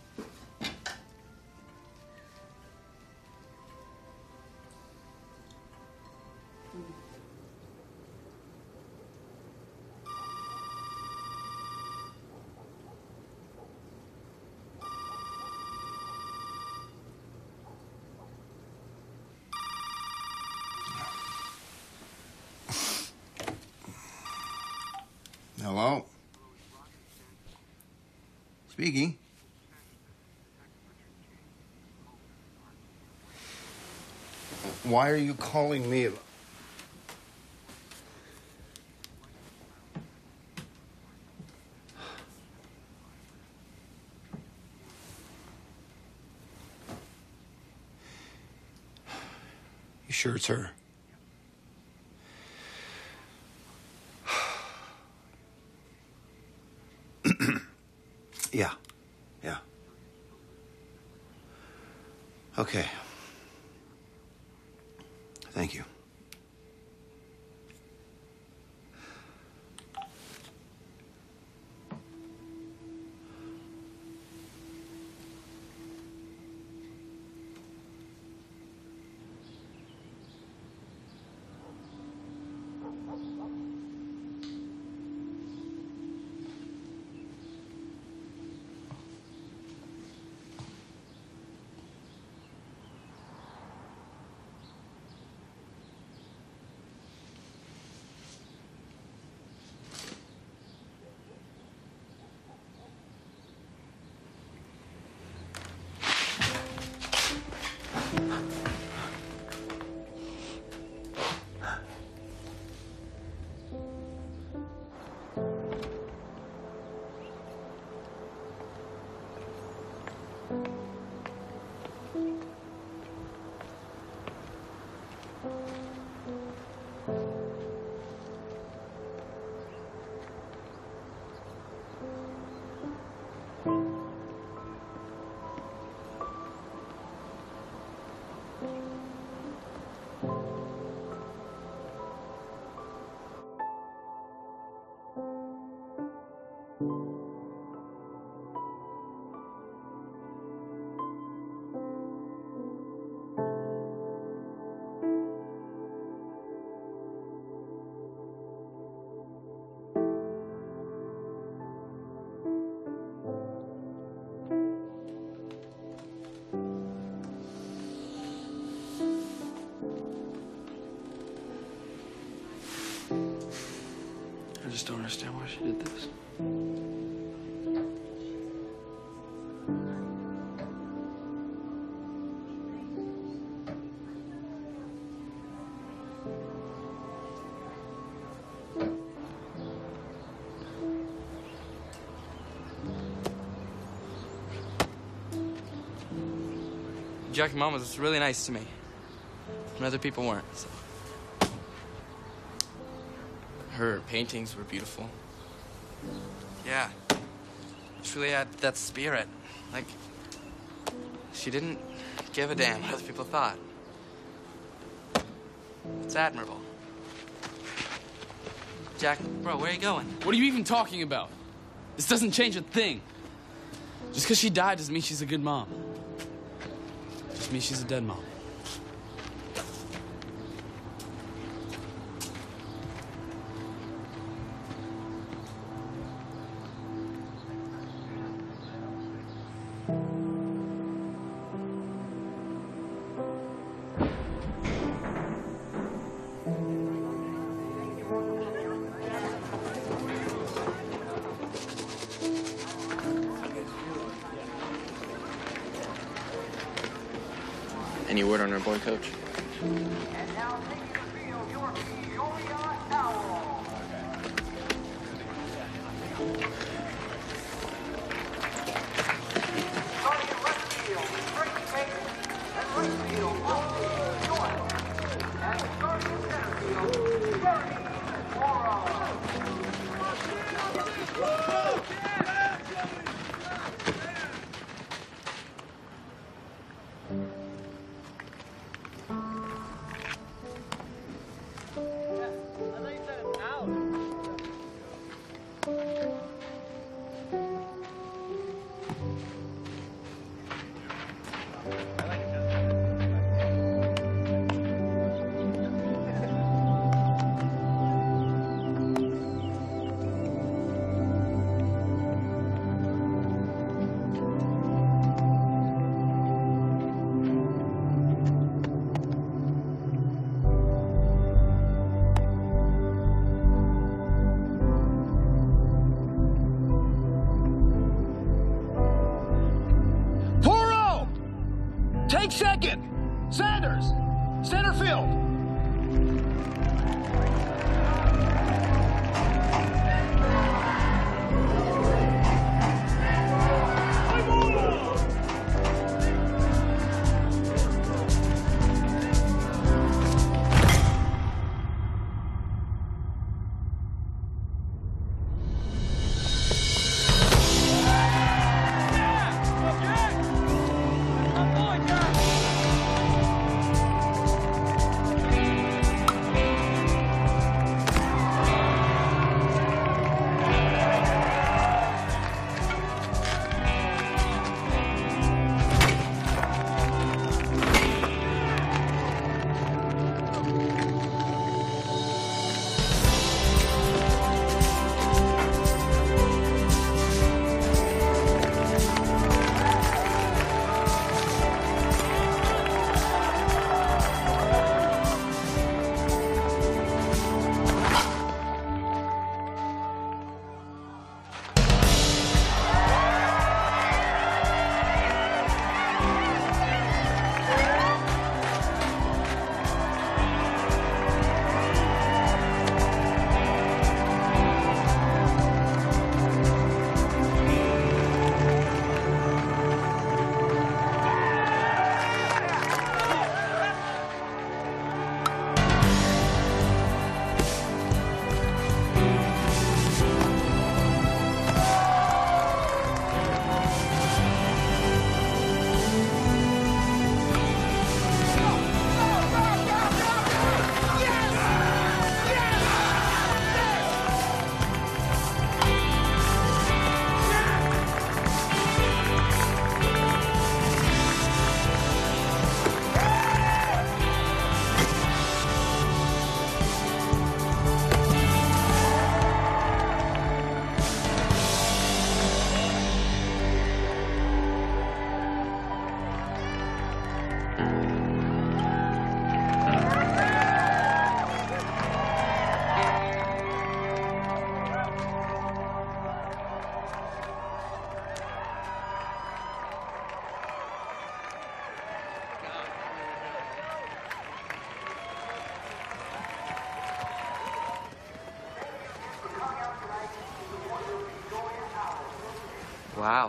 Hello? Speaking. Why are you calling me? You sure it's her? Yeah. Yeah. Okay. Thank you. just don't understand why she did this. Jack's mom was really nice to me, and other people weren't, so. Her paintings were beautiful. Yeah. She really had that spirit. Like, she didn't give a damn what other people thought. It's admirable. Jack, bro, where are you going? What are you even talking about? This doesn't change a thing. Just because she died doesn't mean she's a good mom. Just means she's a dead mom. Any word on our boy, Coach? Take second. Sanders, center field. Wow.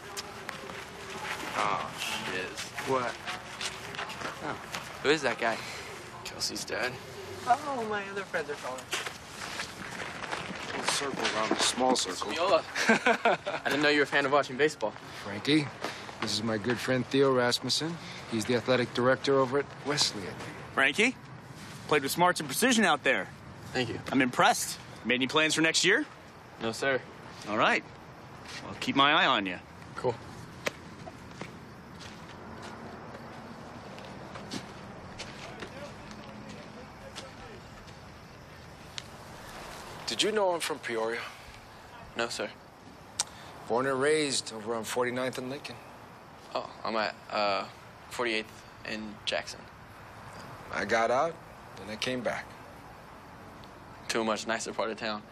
Oh, shiz. What? Oh. Who is that guy? Kelsey's dad. Oh, my other friends are calling. Full circle around a small circle. Miola. I didn't know you were a fan of watching baseball. Frankie, this is my good friend Theo Rasmussen. He's the athletic director over at Wesleyan. Frankie, played with smarts and precision out there. Thank you. I'm impressed. Made any plans for next year? No, sir. All right. I'll keep my eye on you. Cool. Did you know I'm from Peoria? No, sir. Born and raised over on 49th and Lincoln. Oh, I'm at 48th and Jackson. I got out, then I came back. To a much nicer part of town.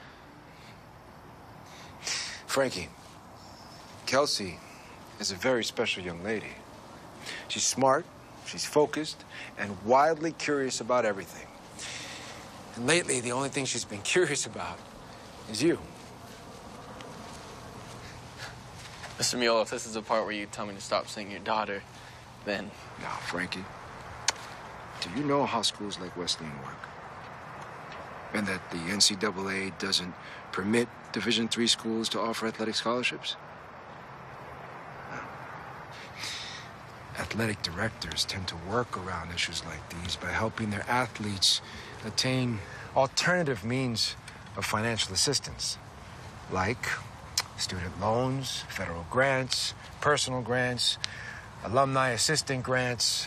Frankie, Kelsey is a very special young lady. She's smart, she's focused, and wildly curious about everything. And lately, the only thing she's been curious about is you. Mr. Miola, if this is the part where you tell me to stop seeing your daughter, then... Now, Frankie, do you know how schools like Wesleyan work? And that the NCAA doesn't permit Division III schools to offer athletic scholarships? No. Athletic directors tend to work around issues like these by helping their athletes attain alternative means of financial assistance, like student loans, federal grants, personal grants, alumni assistant grants.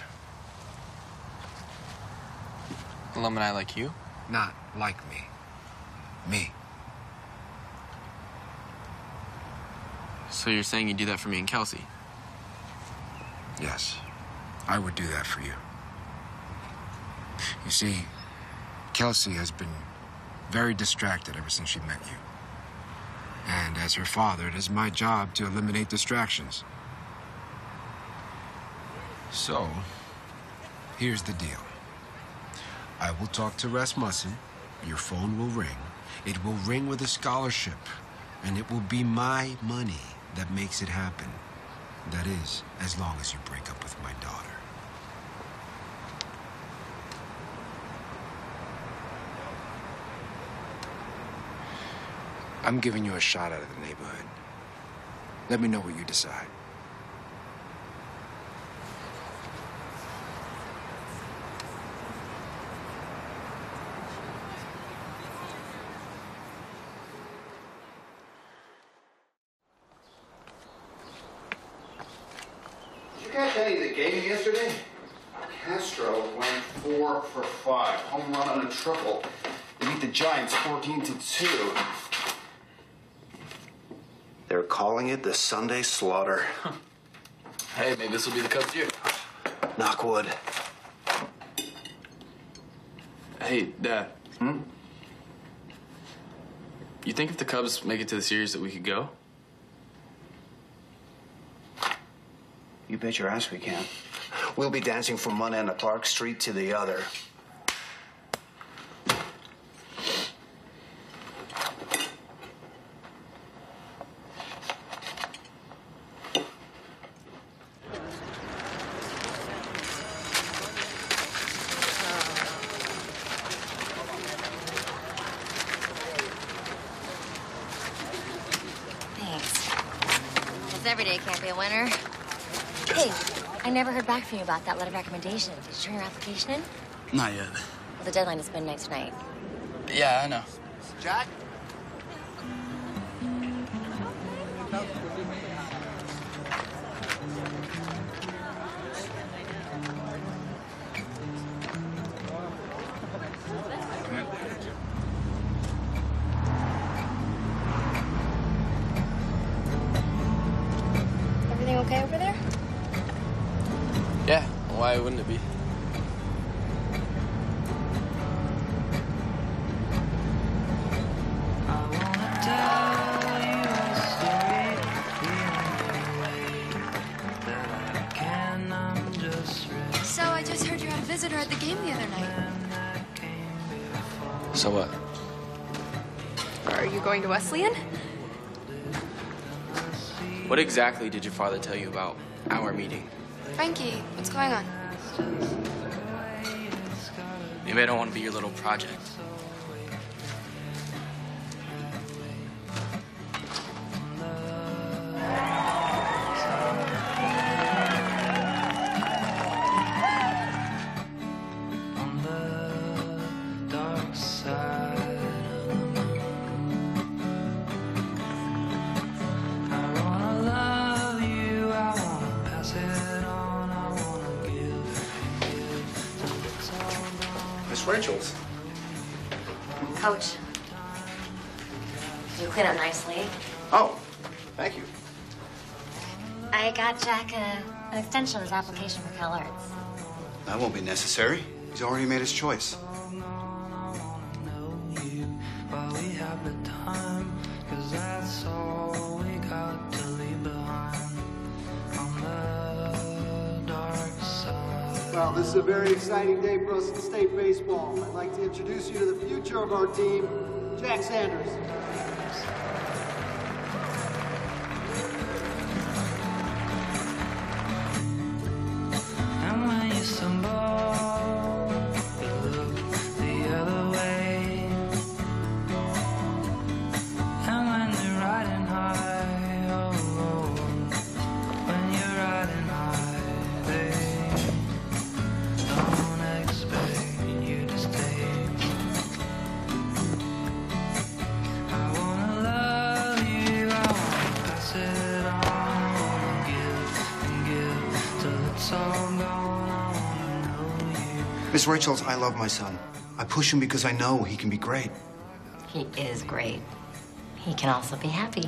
Alumni like you? Not like me. Me. So you're saying you do that for me and Kelsey? Yes, I would do that for you. You see, Kelsey has been very distracted ever since she met you. And as her father, it is my job to eliminate distractions. So, here's the deal. I will talk to Rasmussen. Your phone will ring. It will ring with a scholarship. And it will be my money that makes it happen. That is, as long as you break up with my daughter. I'm giving you a shot out of the neighborhood. Let me know what you decide. Did you catch any of the game yesterday? Castro went 4 for 5. Home run and a triple. They beat the Giants 14-2. They're calling it the Sunday Slaughter. Hey, maybe this will be the Cubs' year. Knock wood. Hey, Dad. You think if the Cubs make it to the series that we could go? You bet your ass we can. We'll be dancing from one end of Clark Street to the other. Every day can't be a winner. Hey, I never heard back from you about that letter of recommendation. Did you turn your application in? Not yet. Well, the deadline is midnight tonight. Yeah, I know. Jack? Everything okay over there? Yeah, why wouldn't it be? So I just heard you had a visitor at the game the other night. So what? Are you going to Wesleyan? What exactly did your father tell you about our meeting? Frankie, what's going on? Maybe I don't want to be your little project. Miss Rachel's. Coach, you clean up nicely. Oh, thank you. I got Jack an extension of his application for Cal Arts. That won't be necessary. He's already made his choice. Well, this is a very exciting day for us in state baseball. I'd like to introduce you to the future of our team, Jack Sanders. And when you stumble, you look the other way. And when you're riding high, oh, when you're riding high, they don't expect you to stay. I wanna love you, I wanna pass it on, I wanna give and give till it's all gone. I wanna know you. Miss Rachel's, I love my son. I push him because I know he can be great. He is great. He can also be happy.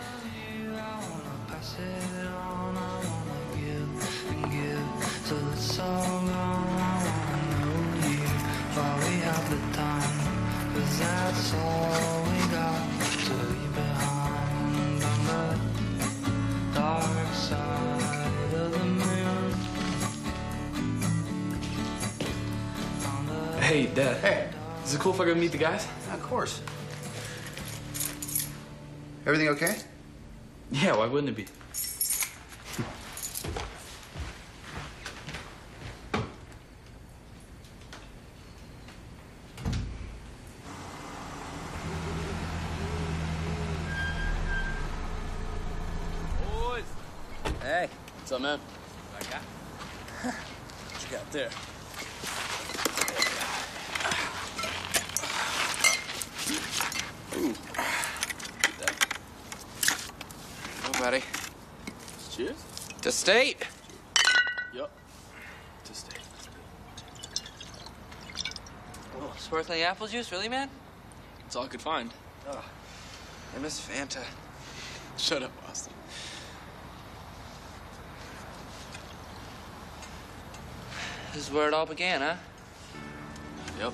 Pass it on, I wanna give and give till it's all gone. I wanna know you while we have the time, 'cause that's all we got to leave behind on the dark side of the moon. Hey, Dad. Hey. Is it cool if I go meet the guys? Of course. Everything okay? Yeah, why wouldn't it be? Boys! Hey. What's up, man? Back up. What you got there? Ooh. Oh, buddy. Cheers. To state. Yup. To stay. Oh, sparkling apple juice, really, man? That's all I could find. Oh, I miss Fanta. Shut up, Austin. This is where it all began, huh? Yep.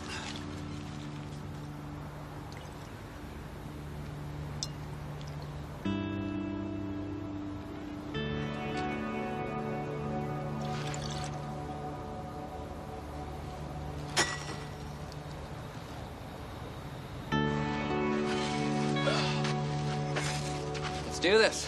Let's do this.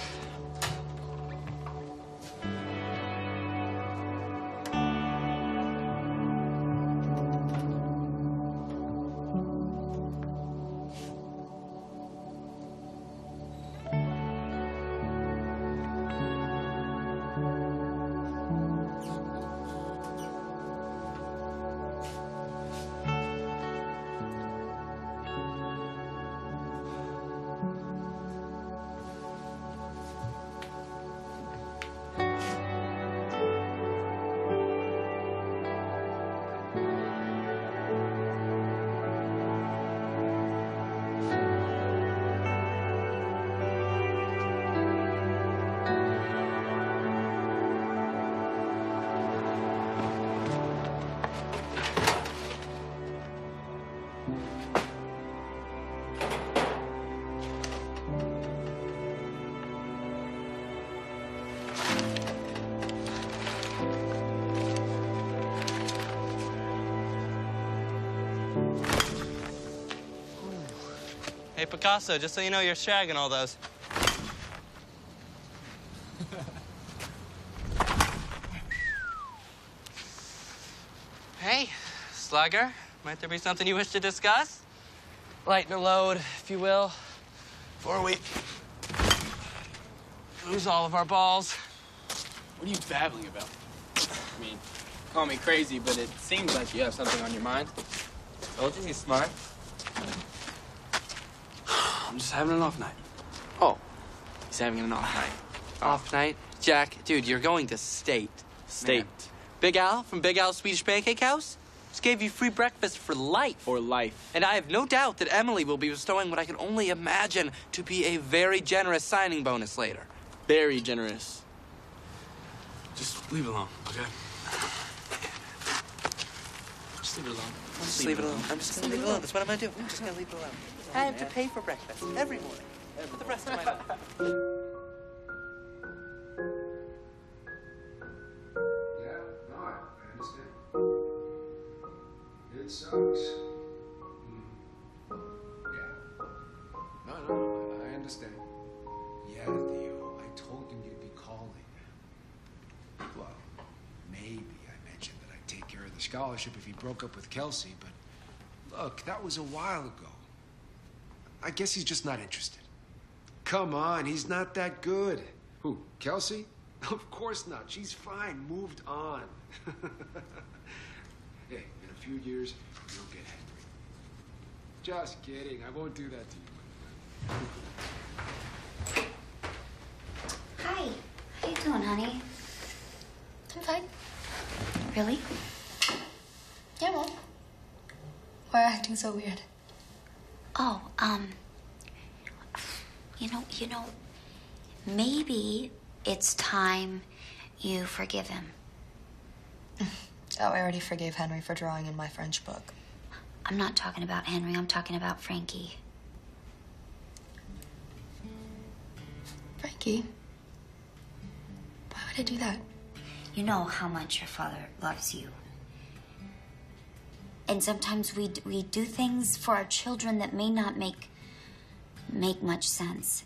Hey, Picasso, just so you know, you're shagging all those. Slugger, might there be something you wish to discuss? Lighten the load, if you will, before we lose all of our balls. What are you babbling about? I mean, call me crazy, but it seems like you have something on your mind. Told you he's smart. I'm just having an off night. Oh, he's having an off night. Off night? Jack, dude, you're going to State. State. Man. Big Al from Big Al's Swedish Pancake House just gave you free breakfast for life. For life. And I have no doubt that Emily will be bestowing what I can only imagine to be a very generous signing bonus later. Very generous. Just leave it alone, okay? Just leave it alone. Just leave it alone. I'm just gonna leave it alone. That's what I'm gonna do. I'm just gonna leave it alone. I have to pay for breakfast every morning for the rest of my life. Yeah, no, I understand. It sucks. Yeah. No, I understand. Yeah, Theo, I told him you'd be calling. Well, maybe I mentioned that I'd take care of the scholarship if he broke up with Kelsey, but look, that was a while ago. I guess he's just not interested. Come on, he's not that good. Who, Kelsey? Of course not. She's fine. Moved on. Hey, in a few years, you'll get Henry. Just kidding. I won't do that to you. Hi. How you doing, honey? I'm fine. Really? Yeah, Mom. Why are you acting so weird? Oh, you know, maybe it's time you forgive him. Oh, I already forgave Henry for drawing in my French book. I'm not talking about Henry, I'm talking about Frankie. Frankie? Why would I do that? You know how much your father loves you. And sometimes we do things for our children that may not make much sense.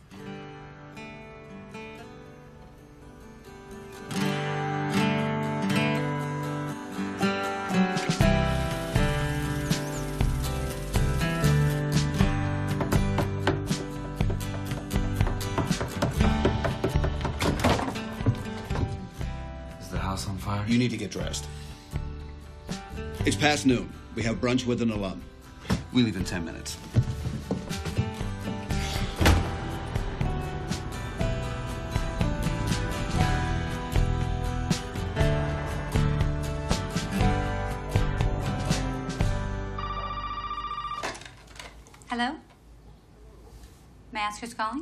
Is the house on fire? You need to get dressed. It's past noon. We have brunch with an alum. We leave in 10 minutes. Hello? May I ask who's calling?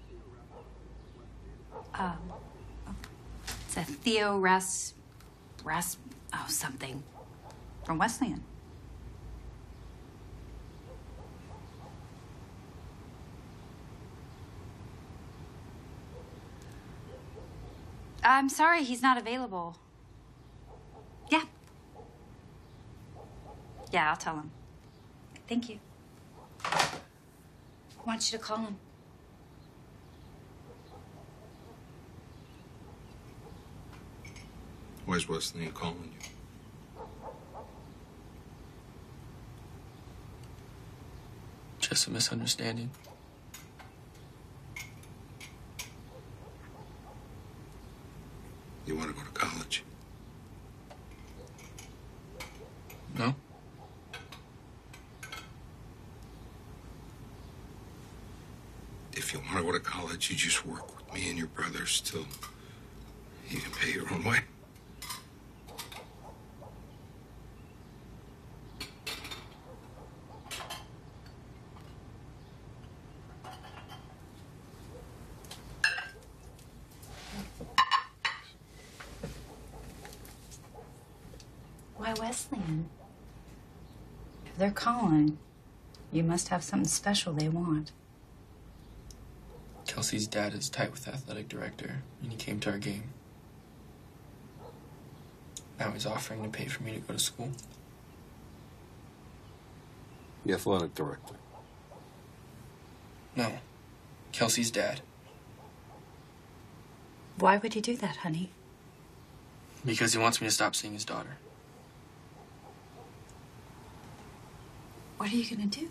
It's a Theo something. From Wesleyan. I'm sorry, he's not available. Yeah. Yeah, I'll tell him. Thank you. I want you to call him. Where's Wesleyan calling you? Just a misunderstanding. You want to go to college? No? If you want to go to college, you just work with me and your brothers till you can pay your own way. Why Wesleyan? If they're calling, you must have something special they want. Kelsey's dad is tight with the athletic director, and he came to our game. Now he's offering to pay for me to go to school. The athletic director? No. Kelsey's dad. Why would he do that, honey? Because he wants me to stop seeing his daughter. What are you gonna do?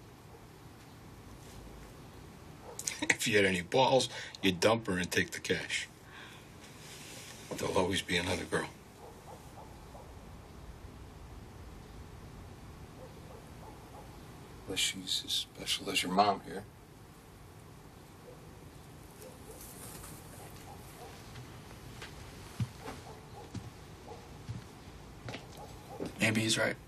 If you had any balls, you'd dump her and take the cash. There'll always be another girl. Unless she's as special as your mom here. Maybe he's right.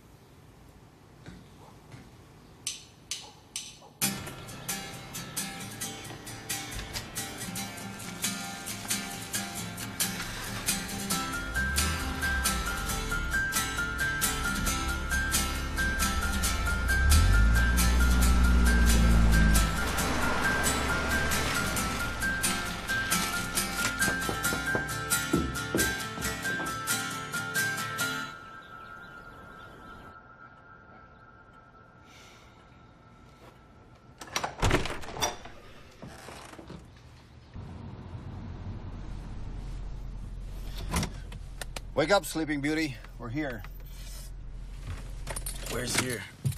Wake up, Sleeping Beauty. We're here. Where's here?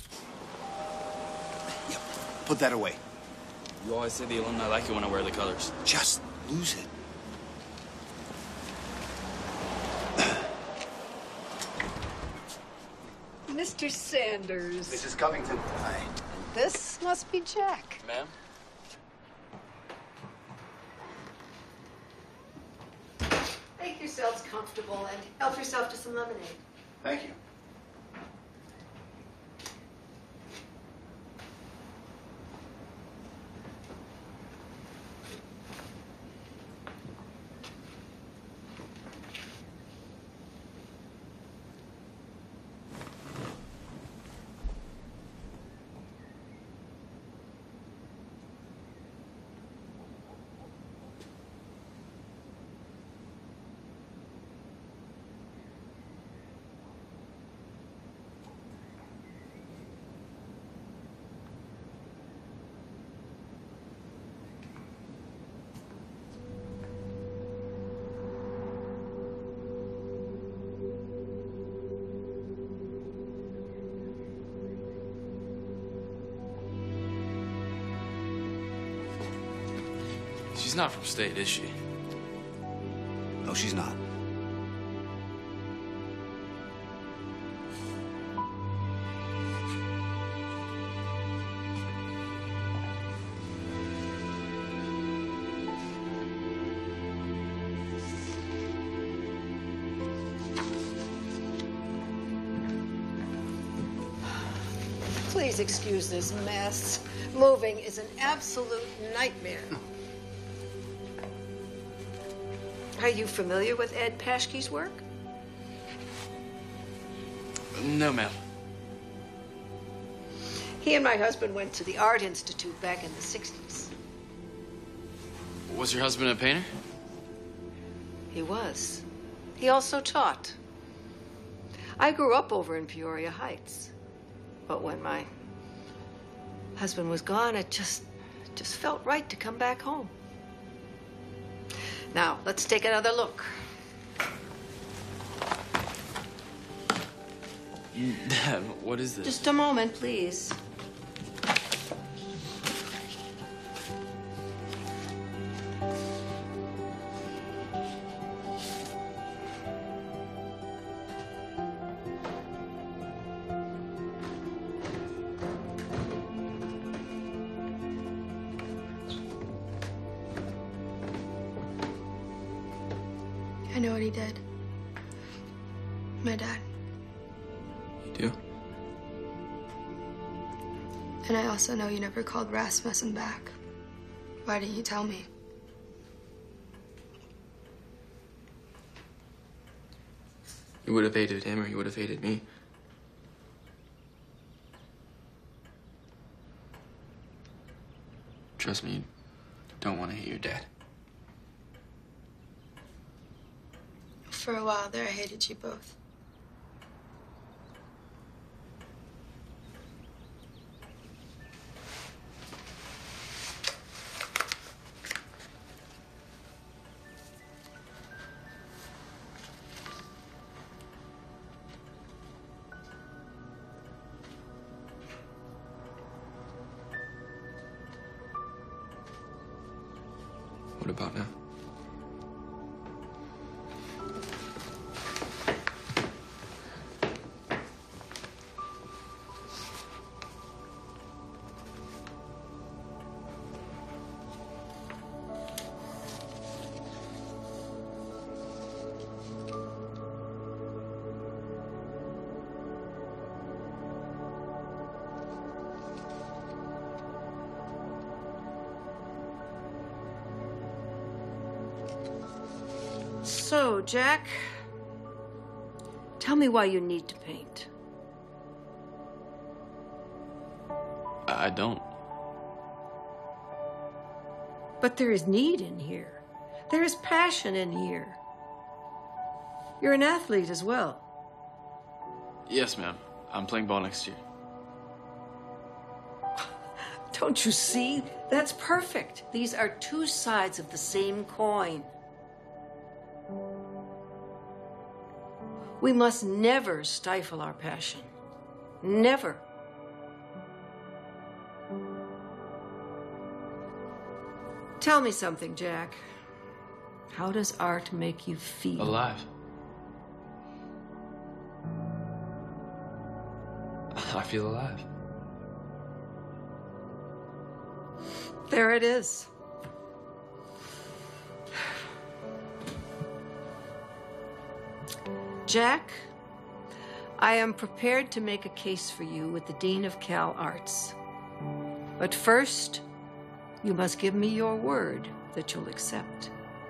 Yep. Put that away. You always say the alumni like it when I wear the colors. Just lose it. Mr. Sanders. Mrs. Covington. Hi. This must be Jack. Ma'am? Make yourselves comfortable and help yourself to some lemonade. Thank you. She's not from state, is she? No, she's not. Please excuse this mess. Moving is an absolute nightmare. Are you familiar with Ed Paschke's work? No, ma'am. He and my husband went to the Art Institute back in the 60s. Was your husband a painter? He was. He also taught. I grew up over in Peoria Heights. But when my husband was gone, it just felt right to come back home. Now, let's take another look. Dad, what is this? Just a moment, please. I know what he did. My dad. You do? And I also know you never called Rasmussen back. Why didn't you tell me? You would have hated him or you would have hated me. Trust me, you don't want to hate your dad. For a while there, I hated you both. about now. So, Jack, tell me why you need to paint. I don't. But there is need in here. There is passion in here. You're an athlete as well. Yes, ma'am. I'm playing ball next year. Don't you see? That's perfect. These are two sides of the same coin. We must never stifle our passion. Never. Tell me something, Jack. How does art make you feel? Alive. I feel alive. There it is. Jack, I am prepared to make a case for you with the Dean of Cal Arts. But first, you must give me your word that you'll accept.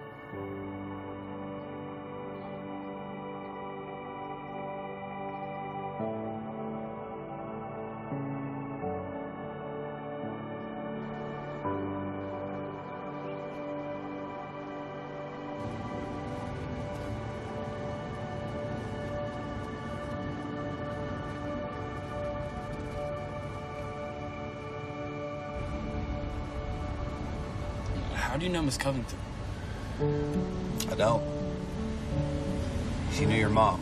How do you know Miss Covington? I don't. She knew your mom.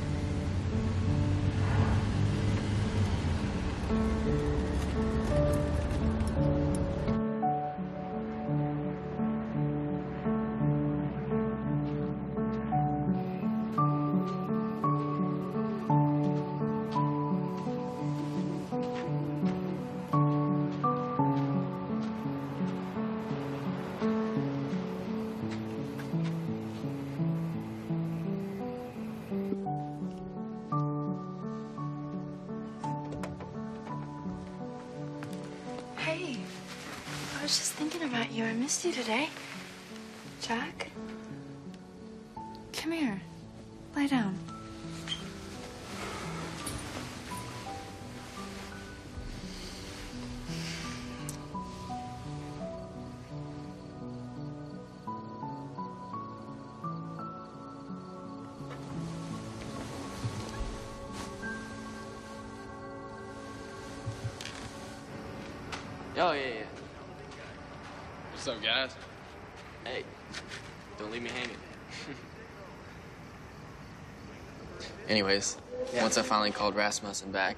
Hey, I was just thinking about you. I missed you today. Jack? Come here. Lie down. Oh, yeah. What's up, guys? Hey, don't leave me hanging. Anyways, once I finally called Rasmussen back,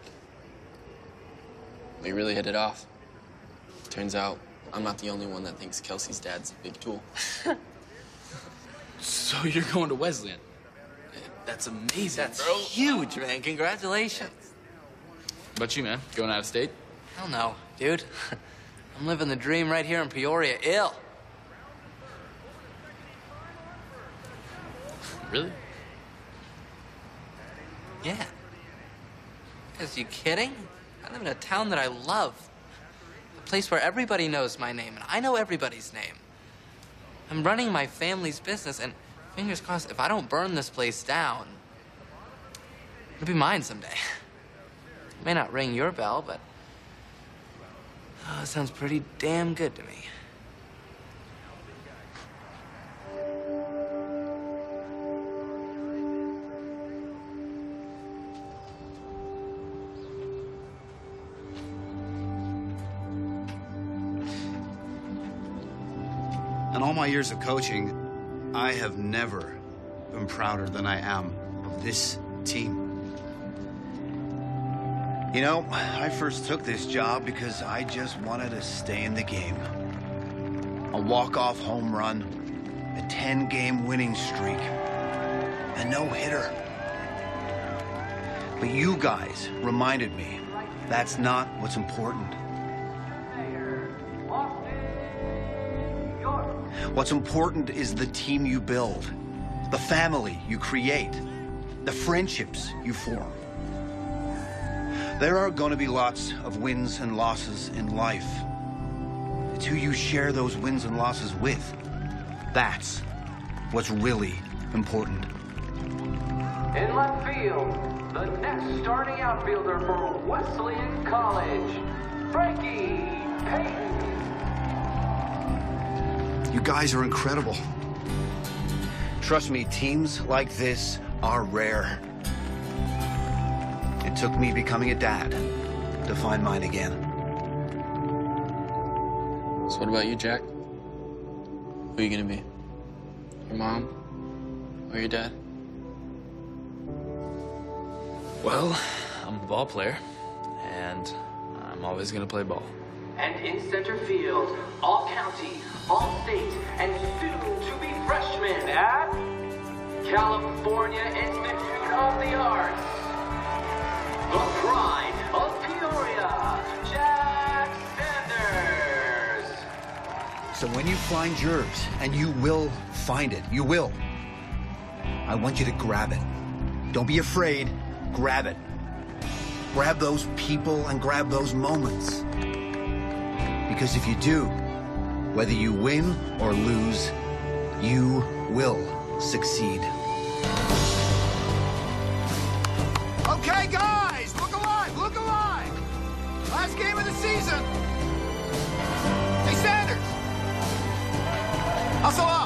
we really hit it off. Turns out I'm not the only one that thinks Kelsey's dad's a big tool. So you're going to Wesleyan? That's amazing, That's bro. huge, man. Congratulations. What about you, man? Going out of state? Hell no, dude. I'm living the dream right here in Peoria. Ill. Really? Yeah. Is you kidding? I live in a town that I love. A place where everybody knows my name, and I know everybody's name. I'm running my family's business, and fingers crossed, if I don't burn this place down, it'll be mine someday. It may not ring your bell, but it sounds pretty damn good to me. In all my years of coaching, I have never been prouder than I am of this team. You know, I first took this job because I just wanted to stay in the game. a walk-off home run, a 10-game winning streak, a no-hitter. But you guys reminded me that's not what's important. What's important is the team you build, the family you create, the friendships you form. There are going to be lots of wins and losses in life. It's who you share those wins and losses with. That's what's really important. In left field, the next starting outfielder for Wesleyan College, Frankie Payton. You guys are incredible. Trust me, teams like this are rare. It took me becoming a dad to find mine again. So what about you, Jack? Who are you gonna be? Your mom? Or your dad? Well, I'm a ball player, and I'm always gonna play ball. And in center field, all-county, all-state, and soon-to-be freshman at California Institute of the Arts, the pride of Peoria, Jack Sanders. So when you find yours, and you will find it, you will, I want you to grab it. Don't be afraid, grab it. Grab those people and grab those moments. Because if you do, whether you win or lose, you will succeed. Okay, guys, look alive, look alive! Last game of the season. Hey, Sanders! Hustle up!